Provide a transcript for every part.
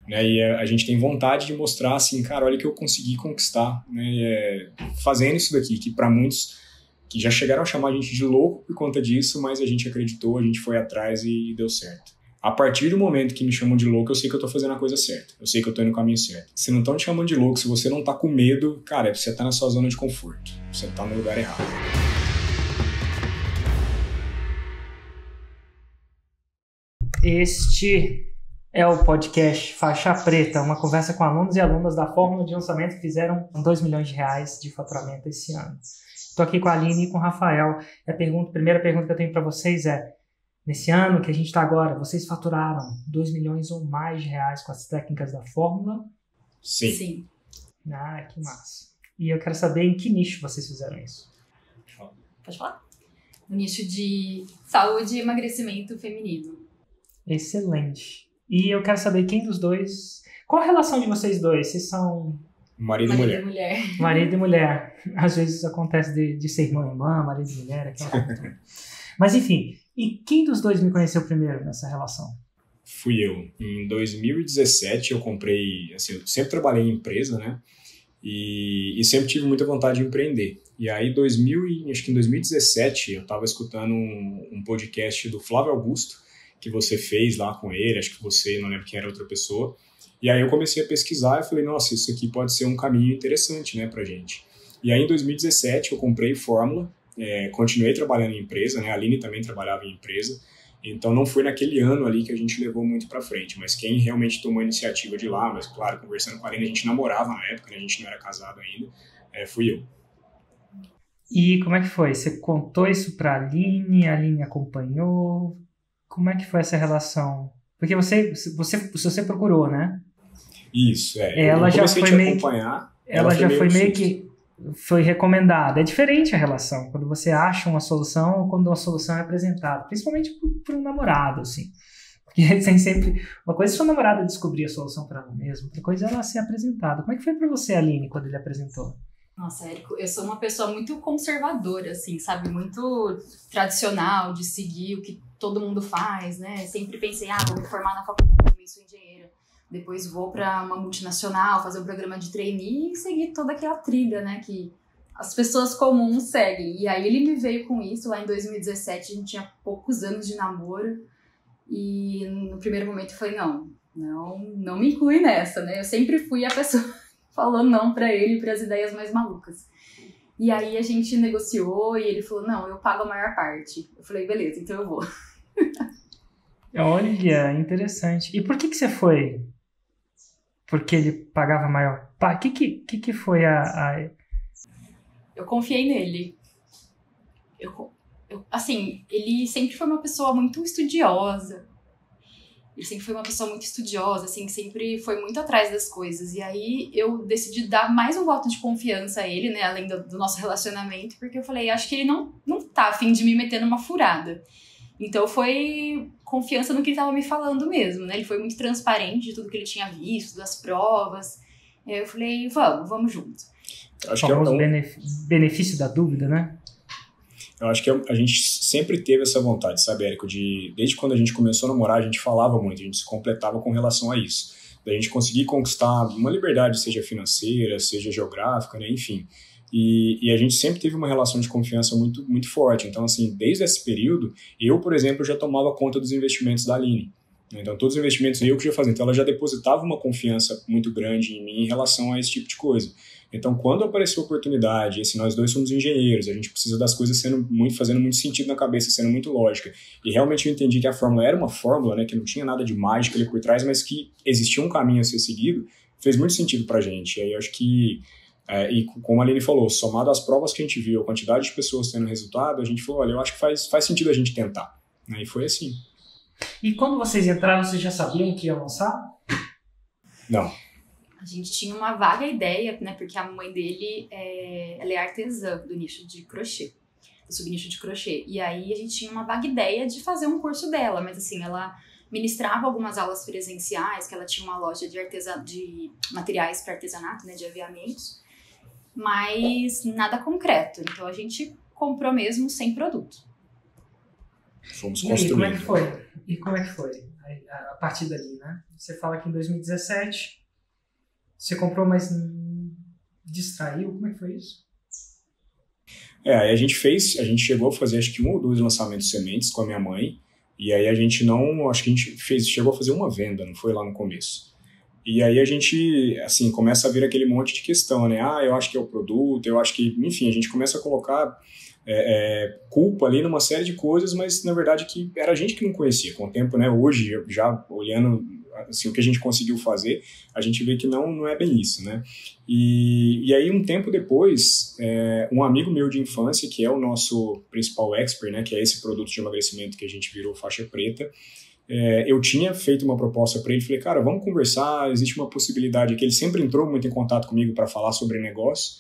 né? E a gente tem vontade de mostrar assim, cara, olha o que eu consegui conquistar, né? Fazendo isso daqui, que para muitos que já chegaram a chamar a gente de louco por conta disso, mas a gente acreditou, a gente foi atrás e deu certo. A partir do momento que me chamam de louco, eu sei que eu tô fazendo a coisa certa. Eu sei que eu tô indo no caminho certo. Se não estão te chamando de louco, se você não tá com medo, cara, você tá na sua zona de conforto. Você tá no lugar errado. Este é o podcast Faixa Preta, uma conversa com alunos e alunas da Fórmula de Lançamento que fizeram 2 milhões de reais de faturamento esse ano. Estou aqui com a Aline e com o Rafael. A primeira pergunta que eu tenho para vocês é: nesse ano que a gente está agora, vocês faturaram 2 milhões ou mais de reais com as técnicas da Fórmula? Sim. Ah, que massa. E eu quero saber em que nicho vocês fizeram isso. Pode falar? No nicho de saúde e emagrecimento feminino. Excelente. E eu quero saber quem dos dois... Qual a relação de vocês dois? Vocês são... Marido e mulher. Marido e mulher. Às vezes acontece de ser irmão e irmã, marido e mulher. Mas enfim, e quem dos dois me conheceu primeiro nessa relação? Fui eu. Em 2017 eu comprei... Assim, eu sempre trabalhei em empresa, né? E sempre tive muita vontade de empreender. E aí, acho que em 2017, eu estava escutando um podcast do Flávio Augusto, que você fez lá com ele, acho que você, não lembro quem era outra pessoa. E aí eu comecei a pesquisar e falei, nossa, isso aqui pode ser um caminho interessante, né, pra gente. E aí em 2017 eu comprei Fórmula, continuei trabalhando em empresa, né, a Aline também trabalhava em empresa, então não foi naquele ano ali que a gente levou muito pra frente, mas quem realmente tomou a iniciativa de lá, mas claro, conversando com a Aline, a gente namorava na época, né, a gente não era casado ainda, fui eu. E como é que foi? Você contou isso pra Aline, a Aline acompanhou? Como é que foi essa relação? Porque você procurou, né? Isso, Ela já foi meio que, ela já foi meio que foi recomendada. É diferente a relação quando você acha uma solução ou quando uma solução é apresentada, principalmente por um namorado, assim. Porque tem sempre uma coisa é sua namorada descobrir a solução para ela mesma, outra coisa é ela ser apresentada. Como é que foi para você, Aline, quando ele apresentou? Nossa, Érico, eu sou uma pessoa muito conservadora, assim, sabe? Muito tradicional de seguir o que todo mundo faz, né? Sempre pensei, vou me formar na faculdade, também sou engenheira. Depois vou para uma multinacional, fazer um programa de trainee e seguir toda aquela trilha, né? Que as pessoas comuns seguem. E aí ele me veio com isso, lá em 2017, a gente tinha poucos anos de namoro. E no primeiro momento eu falei, não me inclui nessa, né? Eu sempre fui a pessoa... falou não pra ele, para as ideias mais malucas. E aí a gente negociou e ele falou, não, eu pago a maior parte. Eu falei, beleza, então eu vou. Olha, interessante. E por que você foi? Porque ele pagava a maior parte? O que foi a... Eu confiei nele. Assim, ele sempre foi uma pessoa muito estudiosa. Ele sempre foi uma pessoa muito estudiosa, assim, que sempre foi muito atrás das coisas. E aí eu decidi dar mais um voto de confiança a ele, né, além do nosso relacionamento, porque eu falei, acho que ele não tá a fim de me meter numa furada. Então foi confiança no que ele tava me falando mesmo, né? Ele foi muito transparente de tudo que ele tinha visto, das provas. E aí eu falei, vamos junto. Acho que é um benefício da dúvida, né? Eu acho que a gente sempre teve essa vontade, sabe, Érico? Desde quando a gente começou a namorar, a gente falava muito, a gente se completava com relação a isso. Da gente conseguir conquistar uma liberdade, seja financeira, seja geográfica, né, enfim. E a gente sempre teve uma relação de confiança muito, muito forte. Então, assim, desde esse período, eu, por exemplo, já tomava conta dos investimentos da Aline. Então, todos os investimentos eu que já fazia. Então, ela já depositava uma confiança muito grande em mim em relação a esse tipo de coisa. Então, quando apareceu a oportunidade, assim, nós dois somos engenheiros, a gente precisa das coisas fazendo muito sentido na cabeça, sendo muito lógica. E realmente eu entendi que a fórmula era uma fórmula, né, que não tinha nada de mágica ali por trás, mas que existia um caminho a ser seguido, fez muito sentido pra gente. E aí eu acho que, e como a Aline falou, somado às provas que a gente viu, a quantidade de pessoas tendo resultado, a gente falou, olha, eu acho que faz sentido a gente tentar. E foi assim. E quando vocês entraram, vocês já sabiam que ia lançar? Não. A gente tinha uma vaga ideia, né? Porque a mãe dele, ela é artesã do nicho de crochê, do subnicho de crochê. E aí a gente tinha uma vaga ideia de fazer um curso dela, mas assim, ela ministrava algumas aulas presenciais, que ela tinha uma loja de materiais para artesanato, né? De aviamentos, mas nada concreto. Então a gente comprou mesmo sem produto. Fomos construindo. E como é que foi? a partir dali, né? Você fala que em 2017 você comprou, mas distraiu. Como é que foi isso? Aí a gente chegou a fazer acho que 1 ou 2 lançamentos de sementes com a minha mãe, e aí acho que a gente chegou a fazer uma venda, não foi lá no começo. E aí a gente, assim, começa a vir aquele monte de questão, né? Eu acho que é o produto, eu acho que, enfim, a gente começa a colocar culpa ali numa série de coisas, mas na verdade que era a gente que não conhecia. Com o tempo, né? Hoje, já olhando assim, o que a gente conseguiu fazer, a gente vê que não é bem isso, né? E aí, um tempo depois, um amigo meu de infância, que é o nosso principal expert, né? Que é esse produto de emagrecimento que a gente virou faixa preta, eu tinha feito uma proposta para ele, falei, cara, vamos conversar, existe uma possibilidade que ele sempre entrou muito em contato comigo para falar sobre negócio,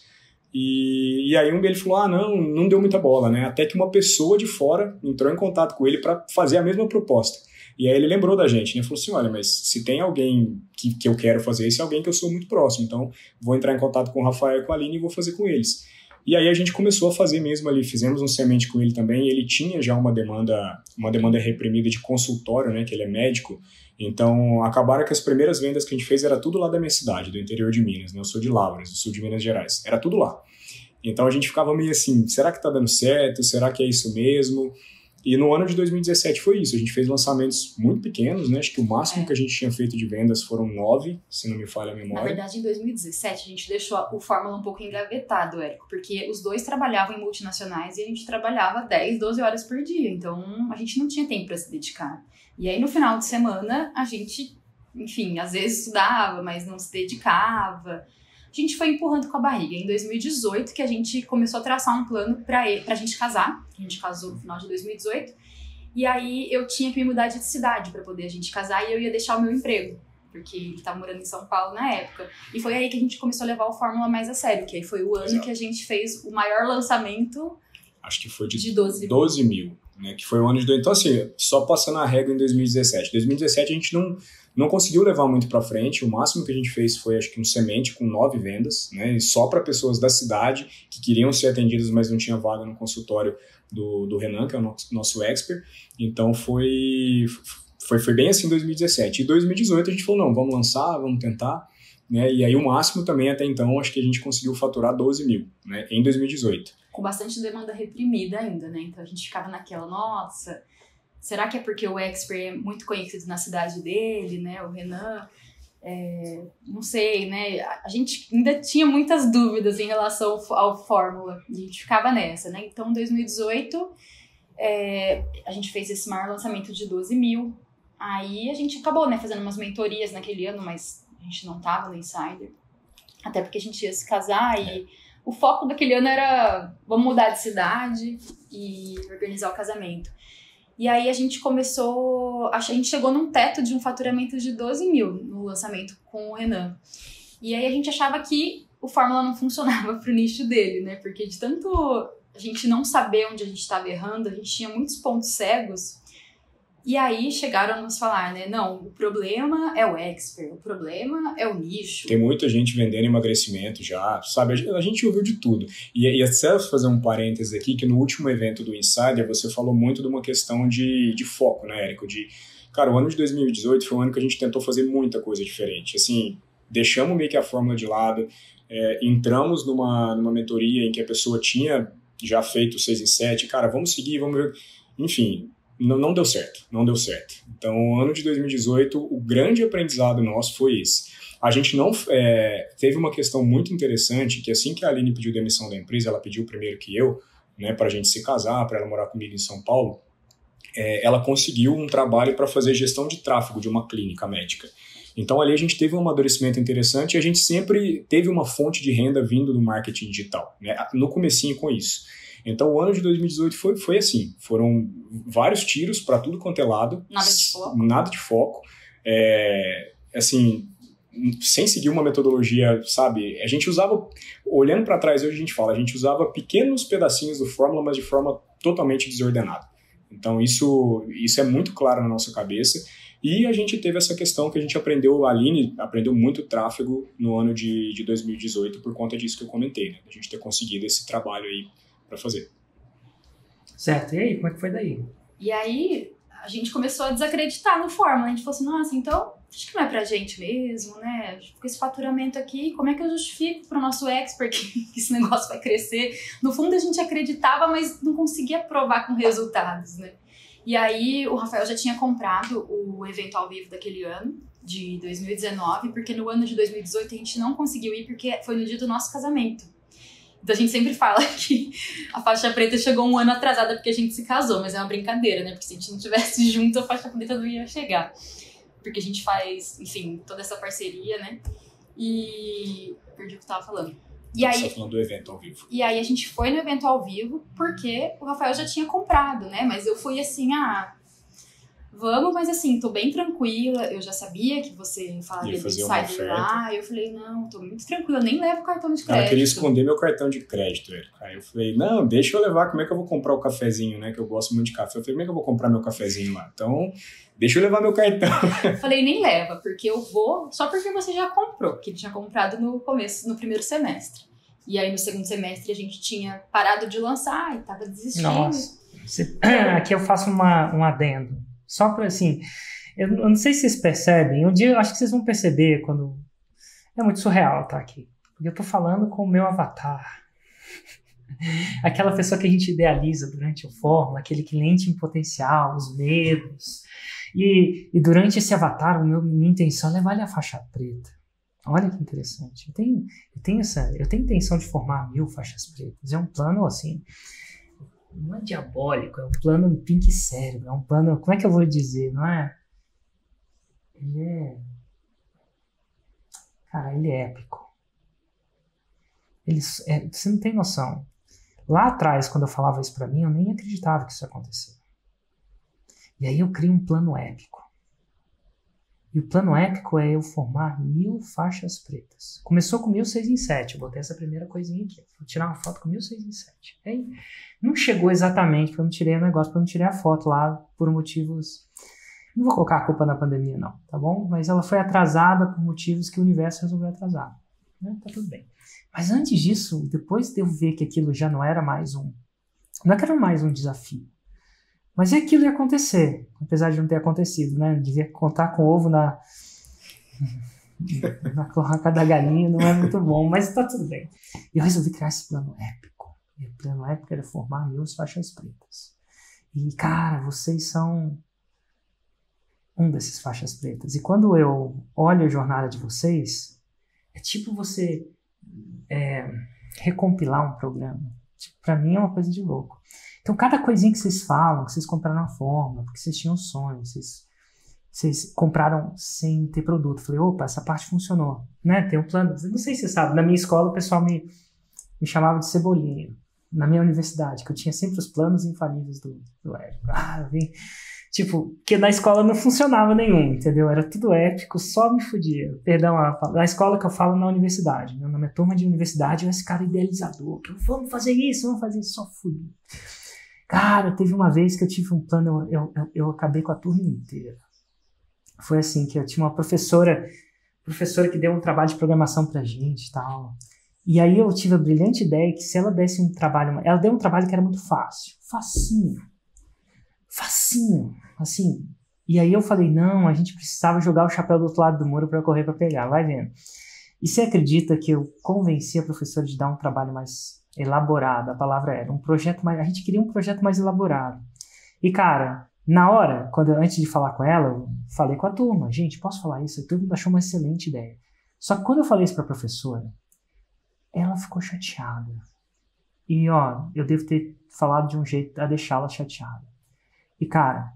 e aí um deles falou, não deu muita bola, né? Até que uma pessoa de fora entrou em contato com ele para fazer a mesma proposta. E aí ele lembrou da gente, né? Falou assim, olha, mas se tem alguém que eu quero fazer, esse é alguém que eu sou muito próximo, então vou entrar em contato com o Rafael e com a Aline e vou fazer com eles. E aí a gente começou a fazer mesmo ali, fizemos um semente com ele também, ele tinha já uma demanda reprimida de consultório, né? Que ele é médico, então acabaram que as primeiras vendas que a gente fez era tudo lá da minha cidade, do interior de Minas, né? Eu sou de Lavras, do sul de Minas Gerais, era tudo lá. Então a gente ficava meio assim, será que tá dando certo? Será que é isso mesmo? E no ano de 2017 foi isso, a gente fez lançamentos muito pequenos, né? Acho que o máximo que a gente tinha feito de vendas foram 9, se não me falha a memória. Na verdade, em 2017, a gente deixou o Fórmula um pouco engavetado, Érico, porque os dois trabalhavam em multinacionais e a gente trabalhava 10, 12 horas por dia, então a gente não tinha tempo para se dedicar. E aí, no final de semana, a gente, enfim, às vezes estudava, mas não se dedicava. A gente foi empurrando com a barriga. Em 2018 que a gente começou a traçar um plano pra gente casar. A gente casou no final de 2018. E aí eu tinha que me mudar de cidade pra poder a gente casar e eu ia deixar o meu emprego. Porque ele tava morando em São Paulo na época. E foi aí que a gente começou a levar o Fórmula mais a sério. Que aí foi o ano que a gente fez o maior lançamento. Acho que foi de 12 mil. Né, que foi o ano de... Então assim, só passando a régua em 2017. 2017 a gente não conseguiu levar muito para frente, o máximo que a gente fez foi, acho que um semente com 9 vendas, né, e só para pessoas da cidade que queriam ser atendidas, mas não tinha vaga no consultório do Renan, que é o nosso expert. Então foi bem assim em 2017. E 2018 a gente falou, não, vamos lançar, vamos tentar, né, e aí o máximo também até então, acho que a gente conseguiu faturar 12 mil, né, em 2018. Com bastante demanda reprimida ainda, né, então a gente ficava naquela, nossa... Será que é porque o expert é muito conhecido na cidade dele, né? O Renan, não sei, né? A gente ainda tinha muitas dúvidas em relação ao Fórmula. A gente ficava nessa, né? Então, em 2018, a gente fez esse maior lançamento de 12 mil. Aí a gente acabou, né, fazendo umas mentorias naquele ano, mas a gente não tava no Insider. Até porque a gente ia se casar e o foco daquele ano era vamos mudar de cidade e organizar o casamento. E aí a gente chegou num teto de um faturamento de 12 mil no lançamento com o Renan. E aí a gente achava que o Fórmula não funcionava pro nicho dele, né? Porque de tanto a gente não saber onde a gente estava errando, a gente tinha muitos pontos cegos. E aí chegaram a nos falar, né? Não, o problema é o expert, o problema é o nicho. Tem muita gente vendendo emagrecimento já, sabe? A gente ouviu de tudo. E até fazer um parênteses aqui, que no último evento do Insider, você falou muito de uma questão de foco, né, Érico? Cara, o ano de 2018 foi um ano que a gente tentou fazer muita coisa diferente. Assim, deixamos meio que a fórmula de lado, entramos numa mentoria em que a pessoa tinha já feito 6 em 7, cara, vamos seguir, vamos ver. Enfim... Não deu certo. Então, o ano de 2018, o grande aprendizado nosso foi esse. A gente não teve uma questão muito interessante, que assim que a Aline pediu demissão da empresa, ela pediu primeiro que eu, né, para a gente se casar, para ela morar comigo em São Paulo, ela conseguiu um trabalho para fazer gestão de tráfego de uma clínica médica. Então, ali a gente teve um amadurecimento interessante e a gente sempre teve uma fonte de renda vindo do marketing digital, né, no comecinho com isso. Então, o ano de 2018 foi assim. Foram vários tiros para tudo quanto é lado. Nada de foco. Assim, sem seguir uma metodologia, sabe? A gente usava, olhando para trás hoje a gente fala, a gente usava pequenos pedacinhos do Fórmula, mas de forma totalmente desordenada. Então, isso é muito claro na nossa cabeça. E a gente teve essa questão que a gente aprendeu, a Aline aprendeu muito tráfego no ano de 2018 por conta disso que eu comentei, né? A gente ter conseguido esse trabalho aí para fazer. Certo, e aí, como é que foi daí? E aí, a gente começou a desacreditar no Fórmula. A gente falou assim, nossa, então acho que não é pra gente mesmo, né? Com esse faturamento aqui, como é que eu justifico pro nosso expert que esse negócio vai crescer? No fundo a gente acreditava, mas não conseguia provar com resultados, né? E aí o Rafael já tinha comprado o evento ao vivo daquele ano, de 2019, porque no ano de 2018 a gente não conseguiu ir porque foi no dia do nosso casamento. Então a gente sempre fala que a faixa preta chegou um ano atrasada porque a gente se casou, mas é uma brincadeira, né? Porque se a gente não tivesse junto, a faixa preta não ia chegar. Porque a gente faz, enfim, toda essa parceria, né? E perdi o que eu tava falando. E aí, você tá falando do evento ao vivo. E aí a gente foi no evento ao vivo porque o Rafael já tinha comprado, né? Mas eu fui assim, vamos, mas assim, tô bem tranquila. Eu já sabia que você falaria do insider lá. Eu falei, não, tô muito tranquila, eu nem levo cartão de crédito. Eu queria esconder meu cartão de crédito, velho. Aí eu falei, não, deixa eu levar, como é que eu vou comprar o cafezinho, né? Que eu gosto muito de café. Eu falei, como é que eu vou comprar meu cafezinho lá? Então, deixa eu levar meu cartão. Eu falei, nem leva, porque eu vou, só porque você já comprou, que ele tinha comprado no começo, no primeiro semestre. E aí no segundo semestre a gente tinha parado de lançar e tava desistindo. Nossa, aqui eu faço um adendo. Só para assim, eu não sei se vocês percebem, um dia eu acho que vocês vão perceber quando... É muito surreal estar aqui, porque eu tô falando com o meu avatar. Aquela pessoa que a gente idealiza durante o Fórmula, aquele cliente em potencial, os medos. E durante esse avatar, minha intenção é levar ele à faixa preta. Olha que interessante. Eu tenho intenção de formar 1000 faixas pretas. É um plano assim... Não é diabólico, é um plano pink cérebro, é um plano, como é que eu vou dizer, não é? Ele é épico. Você não tem noção. Lá atrás, quando eu falava isso pra mim, eu nem acreditava que isso ia acontecer. E aí eu crio um plano épico. E o plano épico é eu formar 1000 faixas pretas. Começou com 1006 em 7. Eu botei essa primeira coisinha aqui. Vou tirar uma foto com 1006 em 7. Aí, não chegou exatamente, porque eu não tirei o negócio, porque eu não tirei a foto lá por motivos... Não vou colocar a culpa na pandemia, não, tá bom? Mas ela foi atrasada por motivos que o universo resolveu atrasar. Né? Tá tudo bem. Mas antes disso, depois de eu ver que aquilo já não era mais não é que era mais um desafio. Mas aquilo ia acontecer, apesar de não ter acontecido, né? Devia contar com ovo na cloaca da galinha, não é muito bom, mas tá tudo bem. E eu resolvi criar esse plano épico. E o plano épico era formar 1000 faixas pretas. E, cara, vocês são um desses faixas pretas. E quando eu olho a jornada de vocês, é tipo você recompilar um programa. Tipo, pra mim é uma coisa de louco. Então, cada coisinha que vocês falam, que vocês compraram na Fórmula, porque vocês tinham sonhos, vocês compraram sem ter produto. Falei, opa, essa parte funcionou. Né? Tem um plano. Não sei se você sabe, na minha escola o pessoal me chamava de Cebolinha. Na minha universidade, que eu tinha sempre os planos infalíveis do Érico. Tipo, porque na escola não funcionava nenhum, entendeu? Era tudo épico, só me fudia. Perdão, a escola que eu falo na universidade. Na minha turma de universidade, eu era esse cara idealizador. Vamos fazer isso, só fui. Cara, teve uma vez que eu tive um plano, eu acabei com a turma inteira. Foi assim, que eu tinha uma professora que deu um trabalho de programação pra gente e tal. E aí eu tive a brilhante ideia que se ela desse um trabalho... Ela deu um trabalho que era muito fácil. Facinho, assim. E aí eu falei, não, a gente precisava jogar o chapéu do outro lado do muro para correr para pegar, vai vendo. E você acredita que eu convenci a professora de dar um trabalho mais elaborado? A palavra era a gente queria um projeto mais elaborado. E cara, na hora, antes de falar com ela, eu falei com a turma, gente, posso falar isso? A turma achou uma excelente ideia. Só que quando eu falei isso para a professora, ela ficou chateada. E ó, eu devo ter falado de um jeito a deixá-la chateada. E, cara,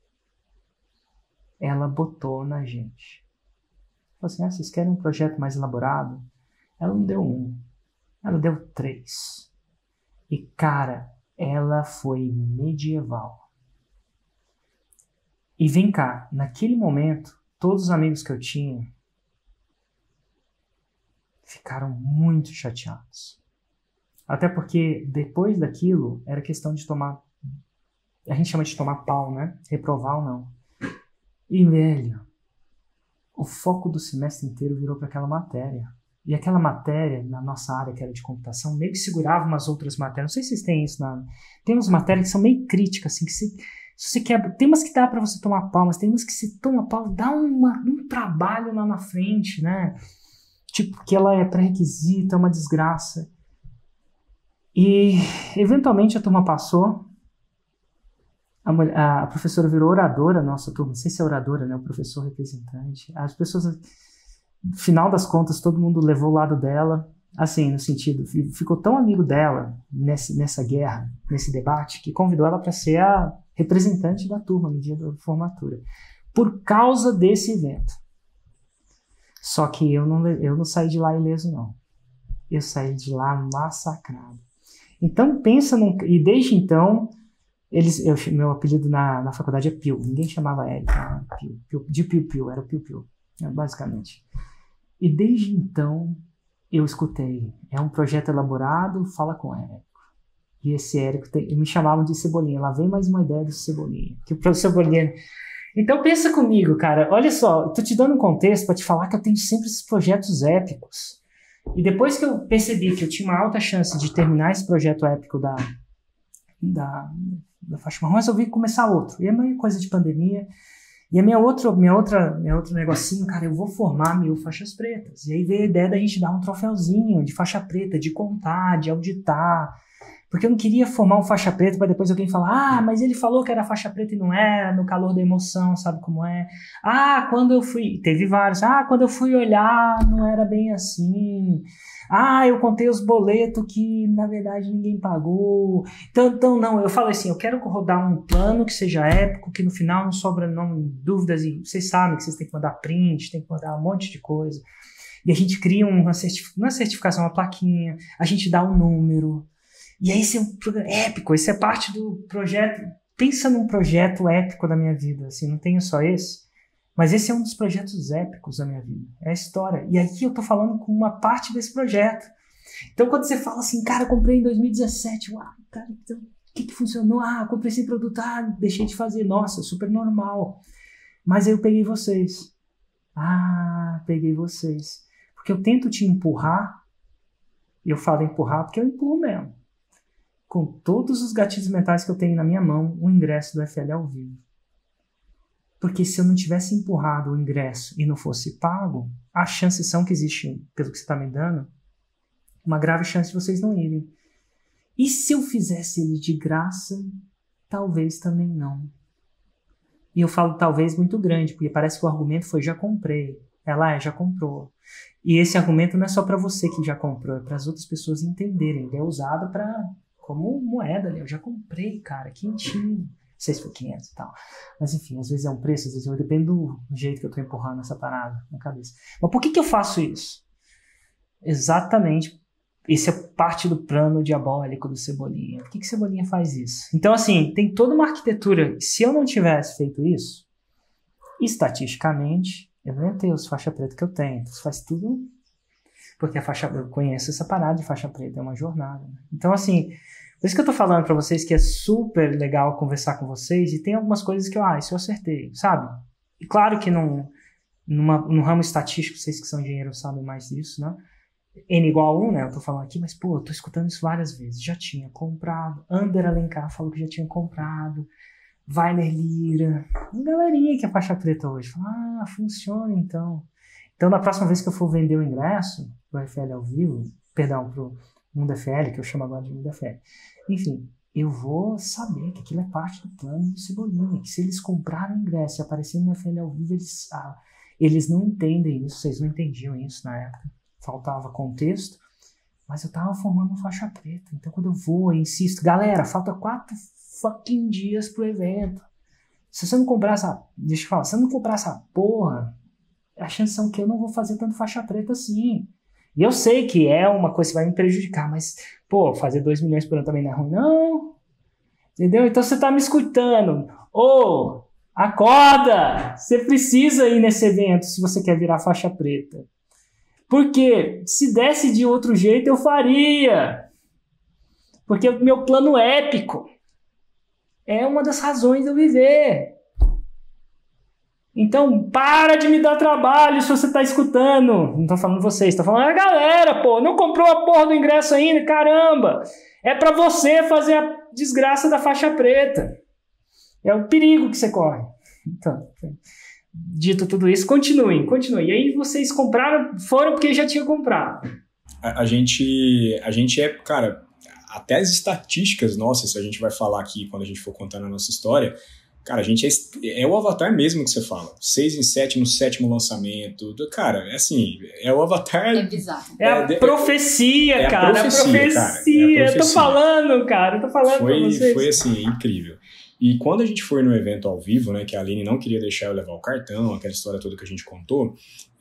ela botou na gente. Falou assim, vocês querem um projeto mais elaborado? Ela não deu 1. Ela deu 3. E, cara, ela foi medieval. E vem cá, naquele momento, todos os amigos que eu tinha ficaram muito chateados. Até porque, depois daquilo, era questão de tomar... A gente chama de tomar pau, né? Reprovar ou não. E, velho, o foco do semestre inteiro virou para aquela matéria. E aquela matéria, na nossa área, que era de computação, meio que segurava umas outras matérias. Não sei se vocês têm isso. Tem umas matérias que são meio críticas, assim, que Se você quebra, tem umas que dá pra você tomar pau, mas tem umas que você toma pau, dá um trabalho lá na frente, né? Tipo, que ela é pré-requisita, é uma desgraça. E, eventualmente, a turma passou. A professora virou oradora, nossa turma, não sei se é oradora, né? O professor representante. As pessoas, no final das contas, todo mundo levou o lado dela. Assim, no sentido, ficou tão amigo dela nessa guerra, nesse debate, que convidou ela para ser a representante da turma no dia da formatura, por causa desse evento. Só que eu não saí de lá ileso, não. Eu saí de lá massacrado. Então, pensa e desde então, meu apelido na faculdade é Pio. Ninguém chamava Érica, Pio, de Pio, era o Pio, basicamente. E desde então, eu escutei, é um projeto elaborado, fala com o Érico. E esse Érico, me chamavam de Cebolinha, lá vem mais uma ideia do Cebolinha. Que o Cebolinha... Então pensa comigo, cara, olha só, tô te dando um contexto para te falar que eu tenho sempre esses projetos épicos. E depois que eu percebi que eu tinha uma alta chance de terminar esse projeto épico da faixa marrom, eu resolvi começar outro. E é uma coisa de pandemia. E a minha outro negocinho, cara, eu vou formar 1000 faixas pretas. E aí veio a ideia da gente dar um troféuzinho de faixa preta, de contar, de auditar. Porque eu não queria formar um faixa preta para depois alguém falar, mas ele falou que era faixa preta e não era, no calor da emoção, sabe como é? Quando eu fui... Teve vários. Quando eu fui olhar, não era bem assim. Eu contei os boletos que, na verdade, ninguém pagou. Então, não, eu falei assim, eu quero rodar um plano que seja épico, que no final não sobra dúvidas, e vocês sabem que vocês têm que mandar print, tem que mandar um monte de coisa. E a gente cria uma certificação, uma plaquinha, a gente dá um número. E aí esse é um programa épico, esse é parte do projeto. Pensa num projeto épico da minha vida, assim, não tenho só esse, mas esse é um dos projetos épicos da minha vida, é a história. E aqui eu tô falando com uma parte desse projeto. Então quando você fala assim, cara, eu comprei em 2017, cara, então, o que funcionou? Comprei esse produto, deixei de fazer, nossa, super normal. Mas aí eu peguei vocês. Peguei vocês. Porque eu tento te empurrar, e eu falo empurrar porque eu empurro mesmo. Com todos os gatilhos mentais que eu tenho na minha mão, o ingresso do FL ao vivo. Porque se eu não tivesse empurrado o ingresso e não fosse pago, as chances são que existe, pelo que você está me dando, uma grave chance de vocês não irem. E se eu fizesse ele de graça, talvez também não. E eu falo talvez muito grande, porque parece que o argumento foi já comprei. Ela já comprou. E esse argumento não é só para você que já comprou, é para as outras pessoas entenderem. Ele é usado como moeda ali. Eu já comprei, cara, quentinho. Não sei se foi 500 e tal. Mas enfim, às vezes é um preço, às vezes depende do jeito que eu tô empurrando essa parada na cabeça. Mas por que eu faço isso? Exatamente. Isso é parte do plano diabólico do Cebolinha. Por que Cebolinha faz isso? Então, assim, tem toda uma arquitetura. Se eu não tivesse feito isso, estatisticamente, eu não ia ter os faixa preta que eu tenho. Então, faz tudo... Porque eu conheço essa parada de faixa preta, é uma jornada. Né? Então, assim, por isso que eu tô falando pra vocês que é super legal conversar com vocês, e tem algumas coisas que isso eu acertei, sabe? E claro que no ramo estatístico, vocês que são engenheiros sabem mais disso, né? N igual a 1, né? Eu tô falando aqui, mas, eu tô escutando isso várias vezes. Já tinha comprado. Ander Alencar falou que já tinha comprado. Weiler Lira. Uma galerinha que é faixa preta hoje. Fala, funciona então. Então, na próxima vez que eu for vender o ingresso pro FL ao vivo, pro Mundo FL, que eu chamo agora de Mundo FL, enfim, eu vou saber que aquilo é parte do plano do Cebolinha, que se eles compraram o ingresso e aparecerem no FL ao vivo, eles não entendem isso, vocês não entendiam isso na época, faltava contexto, mas eu tava formando uma faixa preta, então quando eu vou, eu insisto, galera, falta 4 fucking dias pro evento, se você não comprar deixa eu falar, se você não comprar essa porra, a chance são que eu não vou fazer tanto faixa preta assim. E eu sei que é uma coisa que vai me prejudicar, mas, fazer 2 milhões por ano também não é ruim, não. Entendeu? Então você tá me escutando. Acorda! Você precisa ir nesse evento se você quer virar faixa preta. Porque se desse de outro jeito, eu faria. Porque o meu plano épico é uma das razões de eu viver. Então, para de me dar trabalho se você tá escutando. Não tô falando vocês, tô falando a galera, não comprou a porra do ingresso ainda, caramba. É pra você fazer a desgraça da faixa preta. É o perigo que você corre. Então, dito tudo isso, continue. E aí vocês foram porque já tinham comprado. A gente é, cara, até as estatísticas nossas, se a gente vai falar aqui quando a gente for contando a nossa história, cara, a gente é o Avatar mesmo que você fala. 6 em 7 no 7º lançamento. Cara, é assim, é o Avatar... É bizarro. É a profecia, cara. É a profecia. Eu tô falando pra vocês. Foi assim, incrível. E quando a gente foi no evento ao vivo, né, que a Aline não queria deixar eu levar o cartão, aquela história toda que a gente contou,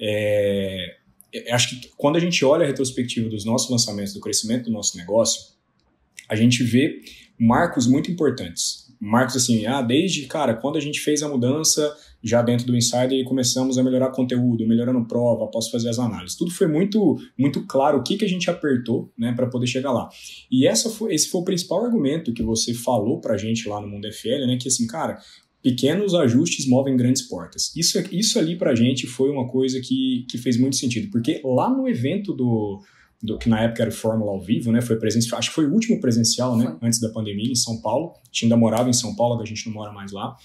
acho que quando a gente olha a retrospectiva dos nossos lançamentos, do crescimento do nosso negócio, a gente vê marcos muito importantes. Marcos assim, desde, cara, quando a gente fez a mudança já dentro do Insider e começamos a melhorar conteúdo, melhorando prova, posso fazer as análises. Tudo foi muito, muito claro o que a gente apertou, né, para poder chegar lá. E esse foi o principal argumento que você falou pra gente lá no Mundo FL, né, que assim, cara, pequenos ajustes movem grandes portas. Isso ali pra gente foi uma coisa que fez muito sentido, porque lá no evento que na época era o Fórmula ao vivo, né? Foi presencial, acho que foi o último presencial, né? Antes da pandemia, em São Paulo. A gente ainda morava em São Paulo, a gente não mora mais lá.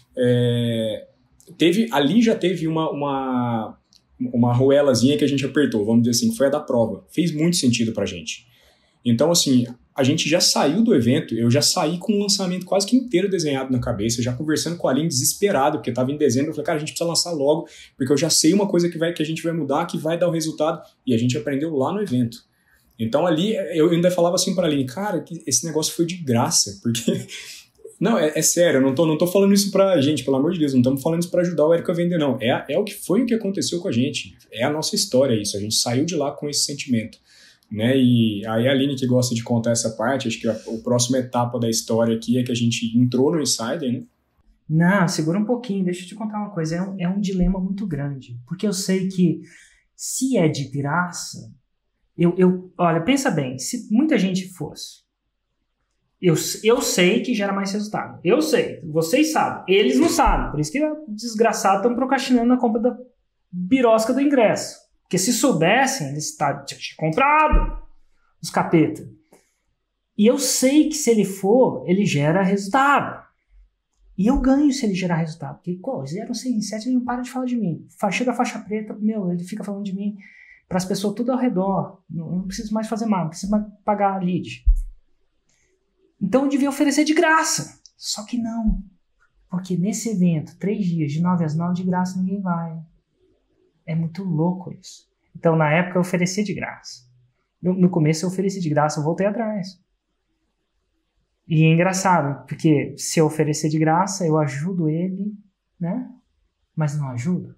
Ali já teve uma ruelazinha que a gente apertou, vamos dizer assim, que foi a da prova. Fez muito sentido pra gente. Então, assim, a gente já saiu do evento, eu já saí com um lançamento quase que inteiro desenhado na cabeça, já conversando com a Aline desesperado, porque estava em dezembro, eu falei, cara, a gente precisa lançar logo, porque eu já sei uma coisa que a gente vai mudar, que vai dar o resultado, e a gente aprendeu lá no evento. Então ali, eu ainda falava assim para a Aline, cara, esse negócio foi de graça, porque... Não, é sério, eu não tô falando isso pra gente, pelo amor de Deus, não estamos falando isso pra ajudar o Érico a vender, não. É o que aconteceu com a gente, é a nossa história isso, a gente saiu de lá com esse sentimento. Né? E aí a Aline que gosta de contar essa parte, acho que a próxima etapa da história aqui é que a gente entrou no Insider, né? Não, segura um pouquinho, deixa eu te contar uma coisa, é um dilema muito grande, porque eu sei que se é de graça, olha, pensa bem, se muita gente fosse, eu sei que gera mais resultado, eu sei, vocês sabem, eles não sabem, por isso que desgraçados estão procrastinando na compra da birosca do ingresso. Porque se soubessem, eles tinham comprado os capeta. E eu sei que se ele for, ele gera resultado. E eu ganho se ele gerar resultado. Porque, eles eram 6 em 7, ele não para de falar de mim. Chega a faixa preta, ele fica falando de mim para as pessoas tudo ao redor. Não preciso mais fazer mais, não preciso mais pagar lead. Então eu devia oferecer de graça. Só que não. Porque nesse evento, 3 dias, de 9 às 9, de graça ninguém vai. É muito louco isso. Então, na época, eu oferecia de graça. No começo, eu ofereci de graça, eu voltei atrás. E é engraçado, porque se eu oferecer de graça, eu ajudo ele, né? Mas não ajudo.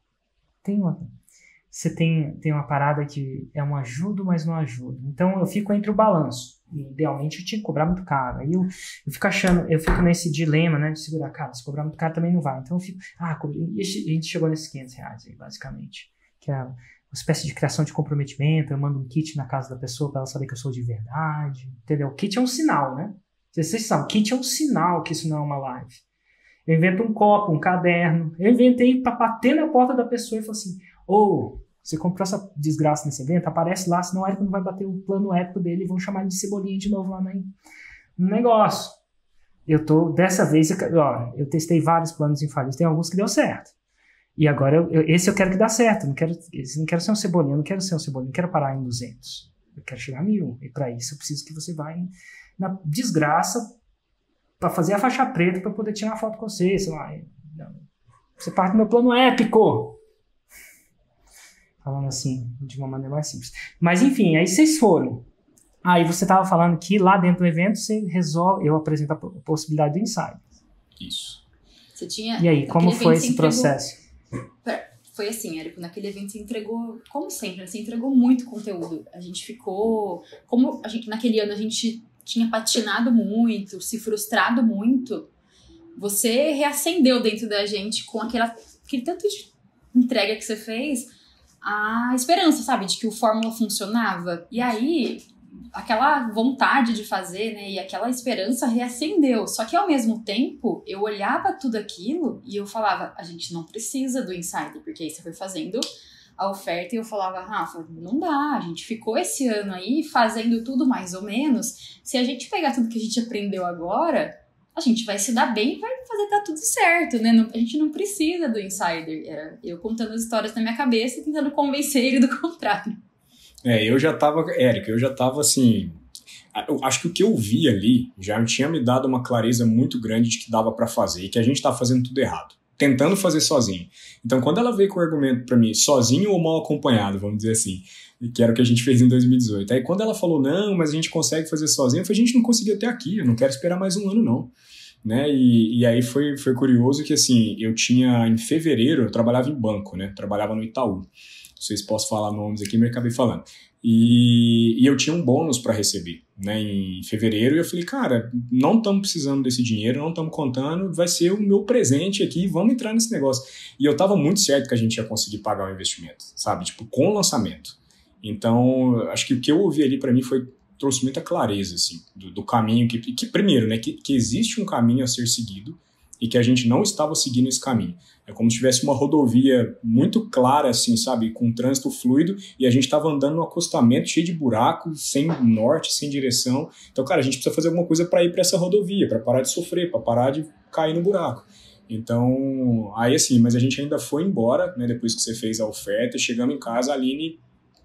Você tem uma parada que é um ajudo, mas não ajuda. Então, eu fico entre o balanço. Idealmente, eu tinha que cobrar muito caro. Aí eu fico nesse dilema, né? De segurar, cara, se cobrar muito caro também não vai. Então, eu fico, a gente chegou nesses R$500 aí, basicamente. Que é uma espécie de criação de comprometimento. Eu mando um kit na casa da pessoa para ela saber que eu sou de verdade. Entendeu? O kit é um sinal, né? Vocês sabem, kit é um sinal que isso não é uma live. Eu invento um copo, um caderno. Eu inventei para bater na porta da pessoa e falar assim, você comprou essa desgraça nesse evento, aparece lá, senão o Érico não vai bater o plano épico dele e vão chamar ele de Cebolinha de novo lá no negócio. Dessa vez, eu testei vários planos infalíveis, tem alguns que deu certo. E agora, esse eu quero que dê certo, não quero ser um Cebolinha, não quero quero parar em 200. Eu quero chegar a 1000. E para isso eu preciso que você vá na desgraça para fazer a faixa preta para poder tirar uma foto com você, sei lá. Você parte do meu plano épico. Falando assim, de uma maneira mais simples. Mas enfim, aí vocês foram. Aí você estava falando que lá dentro do evento eu apresento a possibilidade do Insider. Isso. Você tinha... E aí, como foi esse processo? Foi assim, Érico, naquele evento você entregou, como sempre, você entregou muito conteúdo. A gente ficou... naquele ano a gente tinha patinado muito, se frustrado muito, você reacendeu dentro da gente com aquele tanto de entrega que você fez, a esperança, sabe, de que o Fórmula funcionava. E aí, aquela vontade de fazer, né, e aquela esperança reacendeu. Só que, ao mesmo tempo, eu olhava tudo aquilo e eu falava, a gente não precisa do Insider, porque aí você foi fazendo a oferta e eu falava, Rafa, não dá, a gente ficou esse ano aí fazendo tudo mais ou menos. Se a gente pegar tudo que a gente aprendeu agora, a gente vai se dar bem e vai fazer dar tudo certo, né? A gente não precisa do insider. Era eu contando as histórias na minha cabeça e tentando convencer ele do contrário. Eu já tava assim... Eu acho que o que eu vi ali já tinha me dado uma clareza muito grande de que dava pra fazer e que a gente tava fazendo tudo errado. Tentando fazer sozinho. Então, quando ela veio com o argumento pra mim, sozinho ou mal acompanhado, vamos dizer assim, que era o que a gente fez em 2018. Aí, quando ela falou, não, mas a gente consegue fazer sozinho, eu falei, a gente não conseguiu até aqui, eu não quero esperar mais um ano, não. Né? E aí foi curioso que, assim, eu tinha, em fevereiro, eu trabalhava em banco, né? Trabalhava no Itaú. Não sei se posso falar nomes aqui, mas eu acabei falando. E eu tinha um bônus para receber, né, em fevereiro, e eu falei, cara, não estamos precisando desse dinheiro, não estamos contando, vai ser o meu presente aqui, vamos entrar nesse negócio. E eu estava muito certo que a gente ia conseguir pagar o investimento, sabe, tipo, com o lançamento. Então, acho que o que eu ouvi ali para mim trouxe muita clareza, assim, do caminho, que primeiro, né, que existe um caminho a ser seguido, e que a gente não estava seguindo esse caminho. É como se tivesse uma rodovia muito clara, assim, sabe, com trânsito fluido, e a gente estava andando num acostamento cheio de buracos, sem norte, sem direção. Então, cara, a gente precisa fazer alguma coisa para ir para essa rodovia, para parar de sofrer, para parar de cair no buraco. Então, aí assim, mas a gente ainda foi embora, né, depois que você fez a oferta, chegamos em casa, a Aline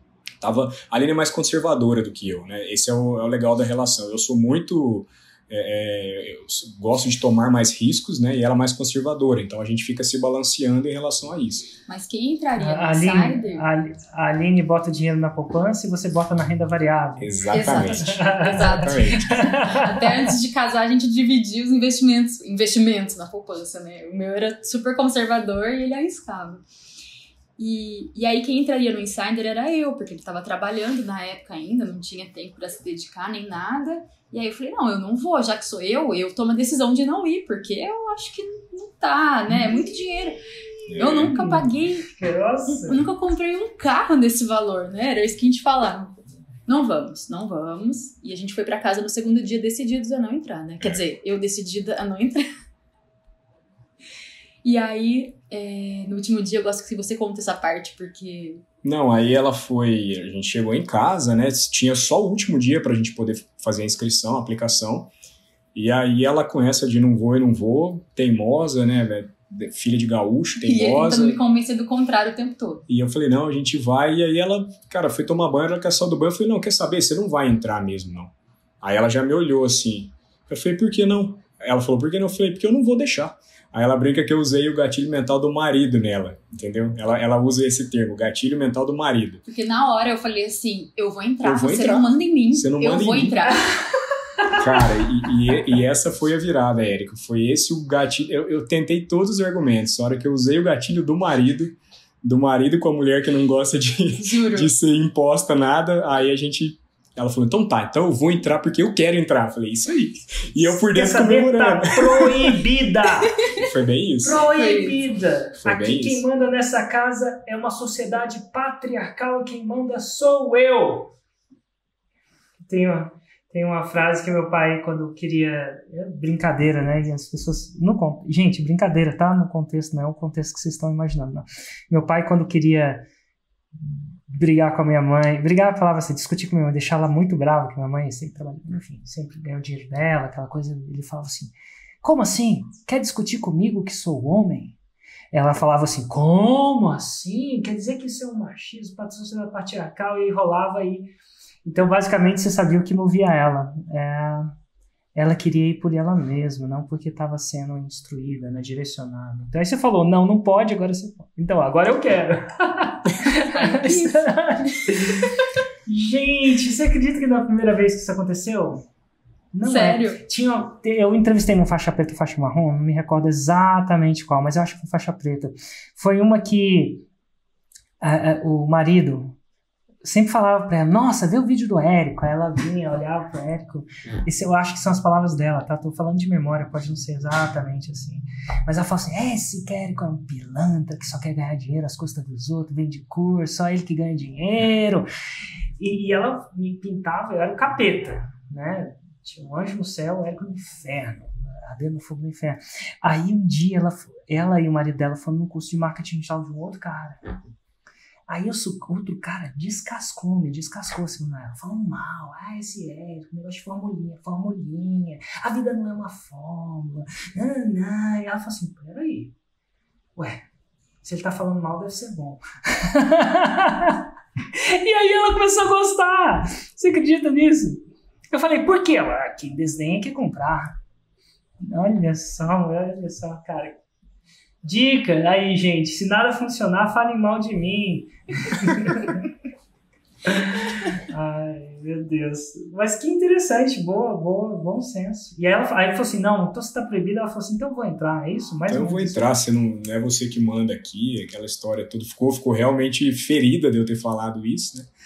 é mais conservadora do que eu, né? Esse é o legal da relação. Eu sou muito... eu gosto de tomar mais riscos, né? E ela mais conservadora. Então a gente fica se balanceando em relação a isso. Mas quem entraria no insider... A Aline bota o dinheiro na poupança e você bota na renda variável. Exatamente. Exatamente. Até antes de casar, a gente dividia os investimentos na poupança, né? O meu era super conservador e ele arriscava. E aí quem entraria no insider era eu, porque ele estava trabalhando na época ainda, não tinha tempo para se dedicar nem nada. E aí eu falei, não, eu não vou, já que sou eu tomo a decisão de não ir, porque eu acho que não tá, né? É muito dinheiro. Eu nunca paguei, eu nunca comprei um carro nesse valor, né? Era isso que a gente falava. Não vamos. E a gente foi para casa no segundo dia decididos a não entrar, né? Quer dizer, eu decidida a não entrar. E aí, no último dia, eu gosto que você conta essa parte, porque... Não, aí a gente chegou em casa, né, tinha só o último dia pra gente poder fazer a inscrição, a aplicação, e aí ela com essa de não vou, teimosa, né, filha de gaúcho, teimosa. E ele tentando me convencer do contrário o tempo todo. E eu falei, não, a gente vai, e aí ela, cara, foi tomar banho, ela quer sair do banho, eu falei, não, quer saber, você não vai entrar mesmo, não. Aí ela já me olhou assim, eu falei, por que não? Ela falou, por que não? Eu falei, porque eu não vou deixar. Aí ela brinca que eu usei o gatilho mental do marido nela, entendeu? Ela usa esse termo, gatilho mental do marido. Porque na hora eu falei assim, eu vou entrar. Você não manda em mim, eu vou entrar. Cara, e essa foi a virada, Érico. Foi esse o gatilho. Eu tentei todos os argumentos. Na hora que eu usei o gatilho do marido com a mulher que não gosta de ser imposta nada, aí ela falou, então eu vou entrar porque eu quero entrar. Eu falei, isso aí. E eu por dentro comemorando. Tá proibida! Foi bem isso. Proibida! Foi Aqui bem quem isso. manda nessa casa é uma sociedade patriarcal e quem manda sou eu. Tem uma frase que meu pai, quando queria... brincadeira, né? E as pessoas... Gente, brincadeira, tá? No contexto, não é o contexto que vocês estão imaginando, não. Meu pai, quando queria... brigar com a minha mãe, brigar, falava assim, discutir com a minha mãe, deixar ela muito brava, que minha mãe sempre trabalhou, enfim, sempre ganhou o dinheiro dela, aquela coisa, ele falava assim, como assim? Quer discutir comigo que sou homem? Ela falava assim, como assim? Quer dizer que isso é um machismo, sociedade patriarcal, e rolava aí. Então, basicamente, você sabia o que movia ela. Ela queria ir por ela mesma, não porque estava sendo instruída, né, direcionada. Então aí você falou, não pode, agora você pode. Então, agora eu quero. Gente, você acredita que na primeira vez que isso aconteceu? Não. Sério? Eu entrevistei um faixa preta e faixa marrom, não me recordo exatamente qual, mas eu acho que foi faixa preta. Foi uma que o marido sempre falava pra ela, nossa, vê o vídeo do Érico. Aí ela vinha, olhava pro Érico. Esse eu acho que são as palavras dela, tá? Tô falando de memória, pode não ser exatamente assim. Mas ela fala assim, esse Érico é um pilantra que só quer ganhar dinheiro às custas dos outros, vende curso, só ele que ganha dinheiro. E ela me pintava, eu era um capeta, né? Tinha um anjo no céu, o Érico no inferno, ardendo no fogo do inferno. Aí um dia ela e o marido dela foram num curso de marketing digital de um outro cara. Aí outro cara descascou assim, Manuela, falando mal, esse Érico, negócio de formulinha, a vida não é uma fórmula, não. E ela falou assim, peraí, ué, se ele tá falando mal deve ser bom. E aí ela começou a gostar, você acredita nisso? Eu falei, por quê? Ela, quem desdenha quer comprar. Olha só, cara. Dica aí, gente, se nada funcionar, falem mal de mim. Ai, meu Deus. Mas que interessante, bom senso. E aí ela falou assim, não, então você tá proibida. Ela falou assim, então eu vou entrar, é isso? Mais então eu vou entrar, não é você que manda aqui, aquela história toda ficou realmente ferida de eu ter falado isso, né?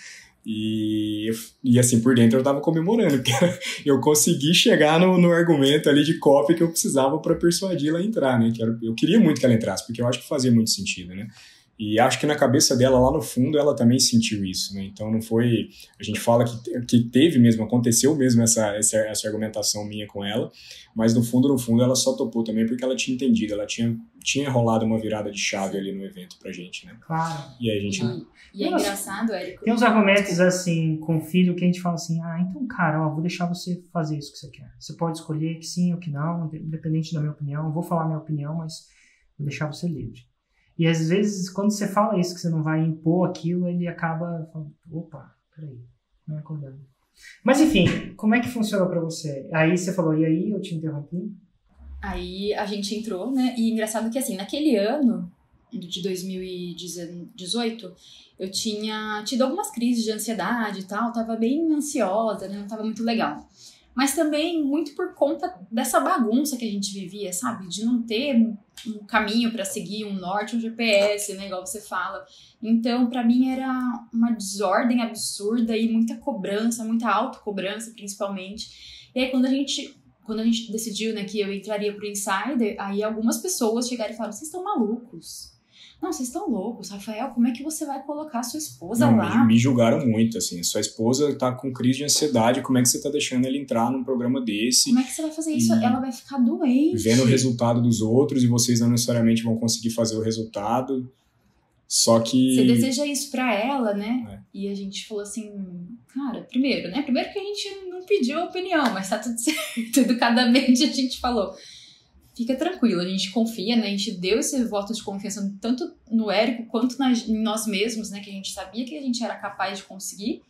E assim, por dentro eu tava comemorando, porque eu consegui chegar no argumento ali de copy que eu precisava para persuadi-la a entrar, né? Eu queria muito que ela entrasse, porque eu acho que fazia muito sentido, né? E acho que na cabeça dela, lá no fundo, ela também sentiu isso, né? Então não foi... A gente fala que teve mesmo, aconteceu mesmo essa argumentação minha com ela, mas no fundo, ela só topou também porque ela tinha entendido, ela tinha rolado uma virada de chave ali no evento pra gente, né? Claro. E aí a gente... E é engraçado, Érico. Tem uns argumentos assim, com o filho, que a gente fala assim, então, cara, vou deixar você fazer isso que você quer. Você pode escolher que sim ou que não, independente da minha opinião. Vou falar minha opinião, mas vou deixar você livre. E às vezes, quando você fala isso, que você não vai impor aquilo, ele acaba falando, opa, peraí, não é acordando. Mas enfim, como é que funcionou pra você? Aí você falou, e aí eu te interrompi? Aí a gente entrou, né? E engraçado que assim, naquele ano de 2018, eu tinha tido algumas crises de ansiedade e tal, tava bem ansiosa, né? Não tava muito legal. Mas também muito por conta dessa bagunça que a gente vivia, sabe? De não ter um caminho para seguir, um norte, um GPS, né? Igual você fala. Então, para mim, era uma desordem absurda e muita cobrança, muita autocobrança, principalmente. E aí, quando a gente decidiu, né, que eu entraria pro Insider, aí algumas pessoas chegaram e falaram, vocês estão malucos. Não, vocês estão loucos, Rafael, como é que você vai colocar sua esposa lá? Me julgaram muito, assim, sua esposa tá com crise de ansiedade, como é que você tá deixando ela entrar num programa desse? Como é que você vai fazer isso? Ela vai ficar doente. Vendo o resultado dos outros e vocês não necessariamente vão conseguir fazer o resultado, só que... Você deseja isso pra ela, né? É. E a gente falou assim, cara, primeiro que a gente não pediu a opinião, mas tá tudo certo, educadamente a gente falou... Fica tranquilo, a gente confia, né? A gente deu esse voto de confiança tanto no Érico quanto em nós mesmos, né? Que a gente sabia que a gente era capaz de conseguir.